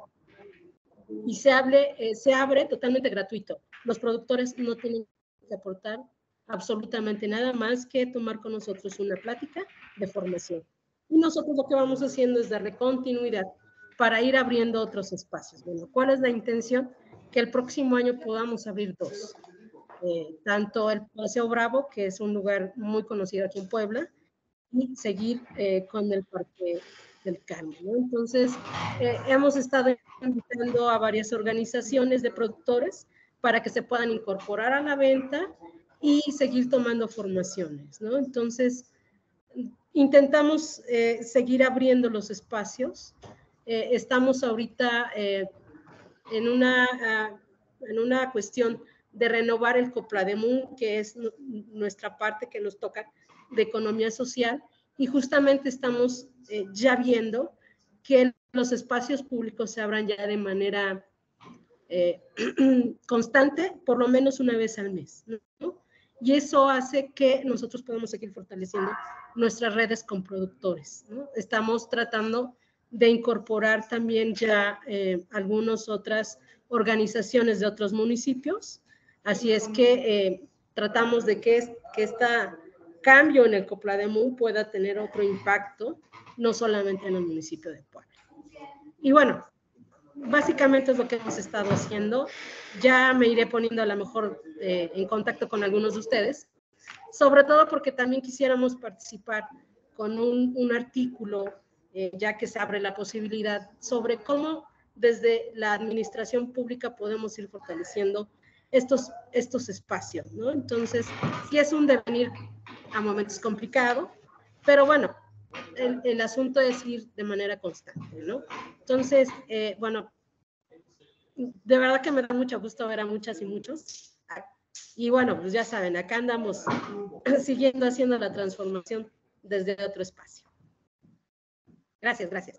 y se, hable, eh, se abre totalmente gratuito. Los productores no tienen que aportar absolutamente nada más que tomar con nosotros una plática de formación. Y nosotros lo que vamos haciendo es darle continuidad para ir abriendo otros espacios. Bueno, ¿cuál es la intención? Que el próximo año podamos abrir dos. Eh, tanto el Paseo Bravo, que es un lugar muy conocido aquí en Puebla, y seguir eh, con el Parque del Carmen, ¿no? Entonces, eh, hemos estado invitando a varias organizaciones de productores para que se puedan incorporar a la venta y seguir tomando formaciones, ¿no? Entonces, intentamos eh, seguir abriendo los espacios. Eh, estamos ahorita eh, en, una, uh, en una cuestión de renovar el Coplademú, que es nuestra parte que nos toca de economía social, y justamente estamos eh, ya viendo que los espacios públicos se abran ya de manera eh, constante, por lo menos una vez al mes, ¿no? Y eso hace que nosotros podamos seguir fortaleciendo nuestras redes con productores, ¿no? Estamos tratando de incorporar también ya eh, algunas otras organizaciones de otros municipios, así es que eh, tratamos de que, es, que este cambio en el Coplademú pueda tener otro impacto, no solamente en el municipio de Puebla. Y bueno, básicamente es lo que hemos estado haciendo. Ya me iré poniendo a lo mejor eh, en contacto con algunos de ustedes, sobre todo porque también quisiéramos participar con un, un artículo, eh, ya que se abre la posibilidad, sobre cómo desde la administración pública podemos ir fortaleciendo estos, estos espacios, ¿no? Entonces, sí es un devenir a momentos complicado, pero bueno, el, el asunto es ir de manera constante, ¿no? Entonces, eh, bueno, de verdad que me da mucho gusto ver a muchas y muchos. Y bueno, pues ya saben, acá andamos siguiendo haciendo la transformación desde otro espacio. Gracias, gracias.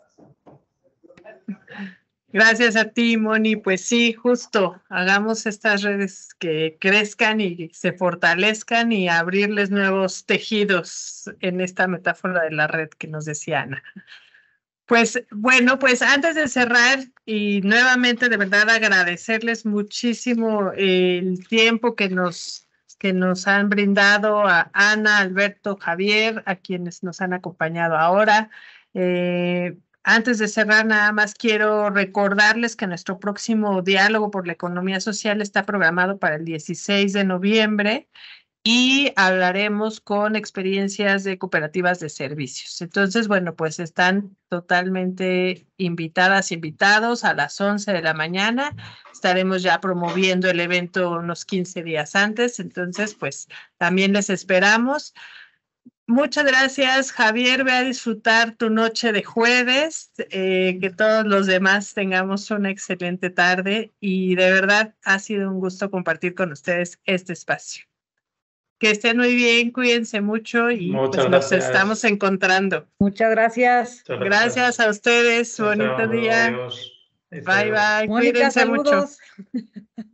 Gracias a ti, Moni. Pues sí, justo, hagamos estas redes que crezcan y se fortalezcan y abrirles nuevos tejidos en esta metáfora de la red que nos decía Ana. Pues bueno, pues antes de cerrar y nuevamente de verdad agradecerles muchísimo el tiempo que nos, que nos han brindado a Ana, Alberto, Javier, a quienes nos han acompañado ahora. Eh, Antes de cerrar, nada más quiero recordarles que nuestro próximo diálogo por la economía social está programado para el dieciséis de noviembre y hablaremos con experiencias de cooperativas de servicios. Entonces, bueno, pues están totalmente invitadas, invitados a las once de la mañana. Estaremos ya promoviendo el evento unos quince días antes, entonces, pues también les esperamos. Muchas gracias, Javier. Ve a disfrutar tu noche de jueves, eh, que todos los demás tengamos una excelente tarde y de verdad ha sido un gusto compartir con ustedes este espacio. Que estén muy bien, cuídense mucho y pues nos estamos encontrando. Muchas gracias. Muchas gracias. Gracias a ustedes, chao, bonito chao, día. Adiós. Bye, bye. Mónica, cuídense saludos. mucho.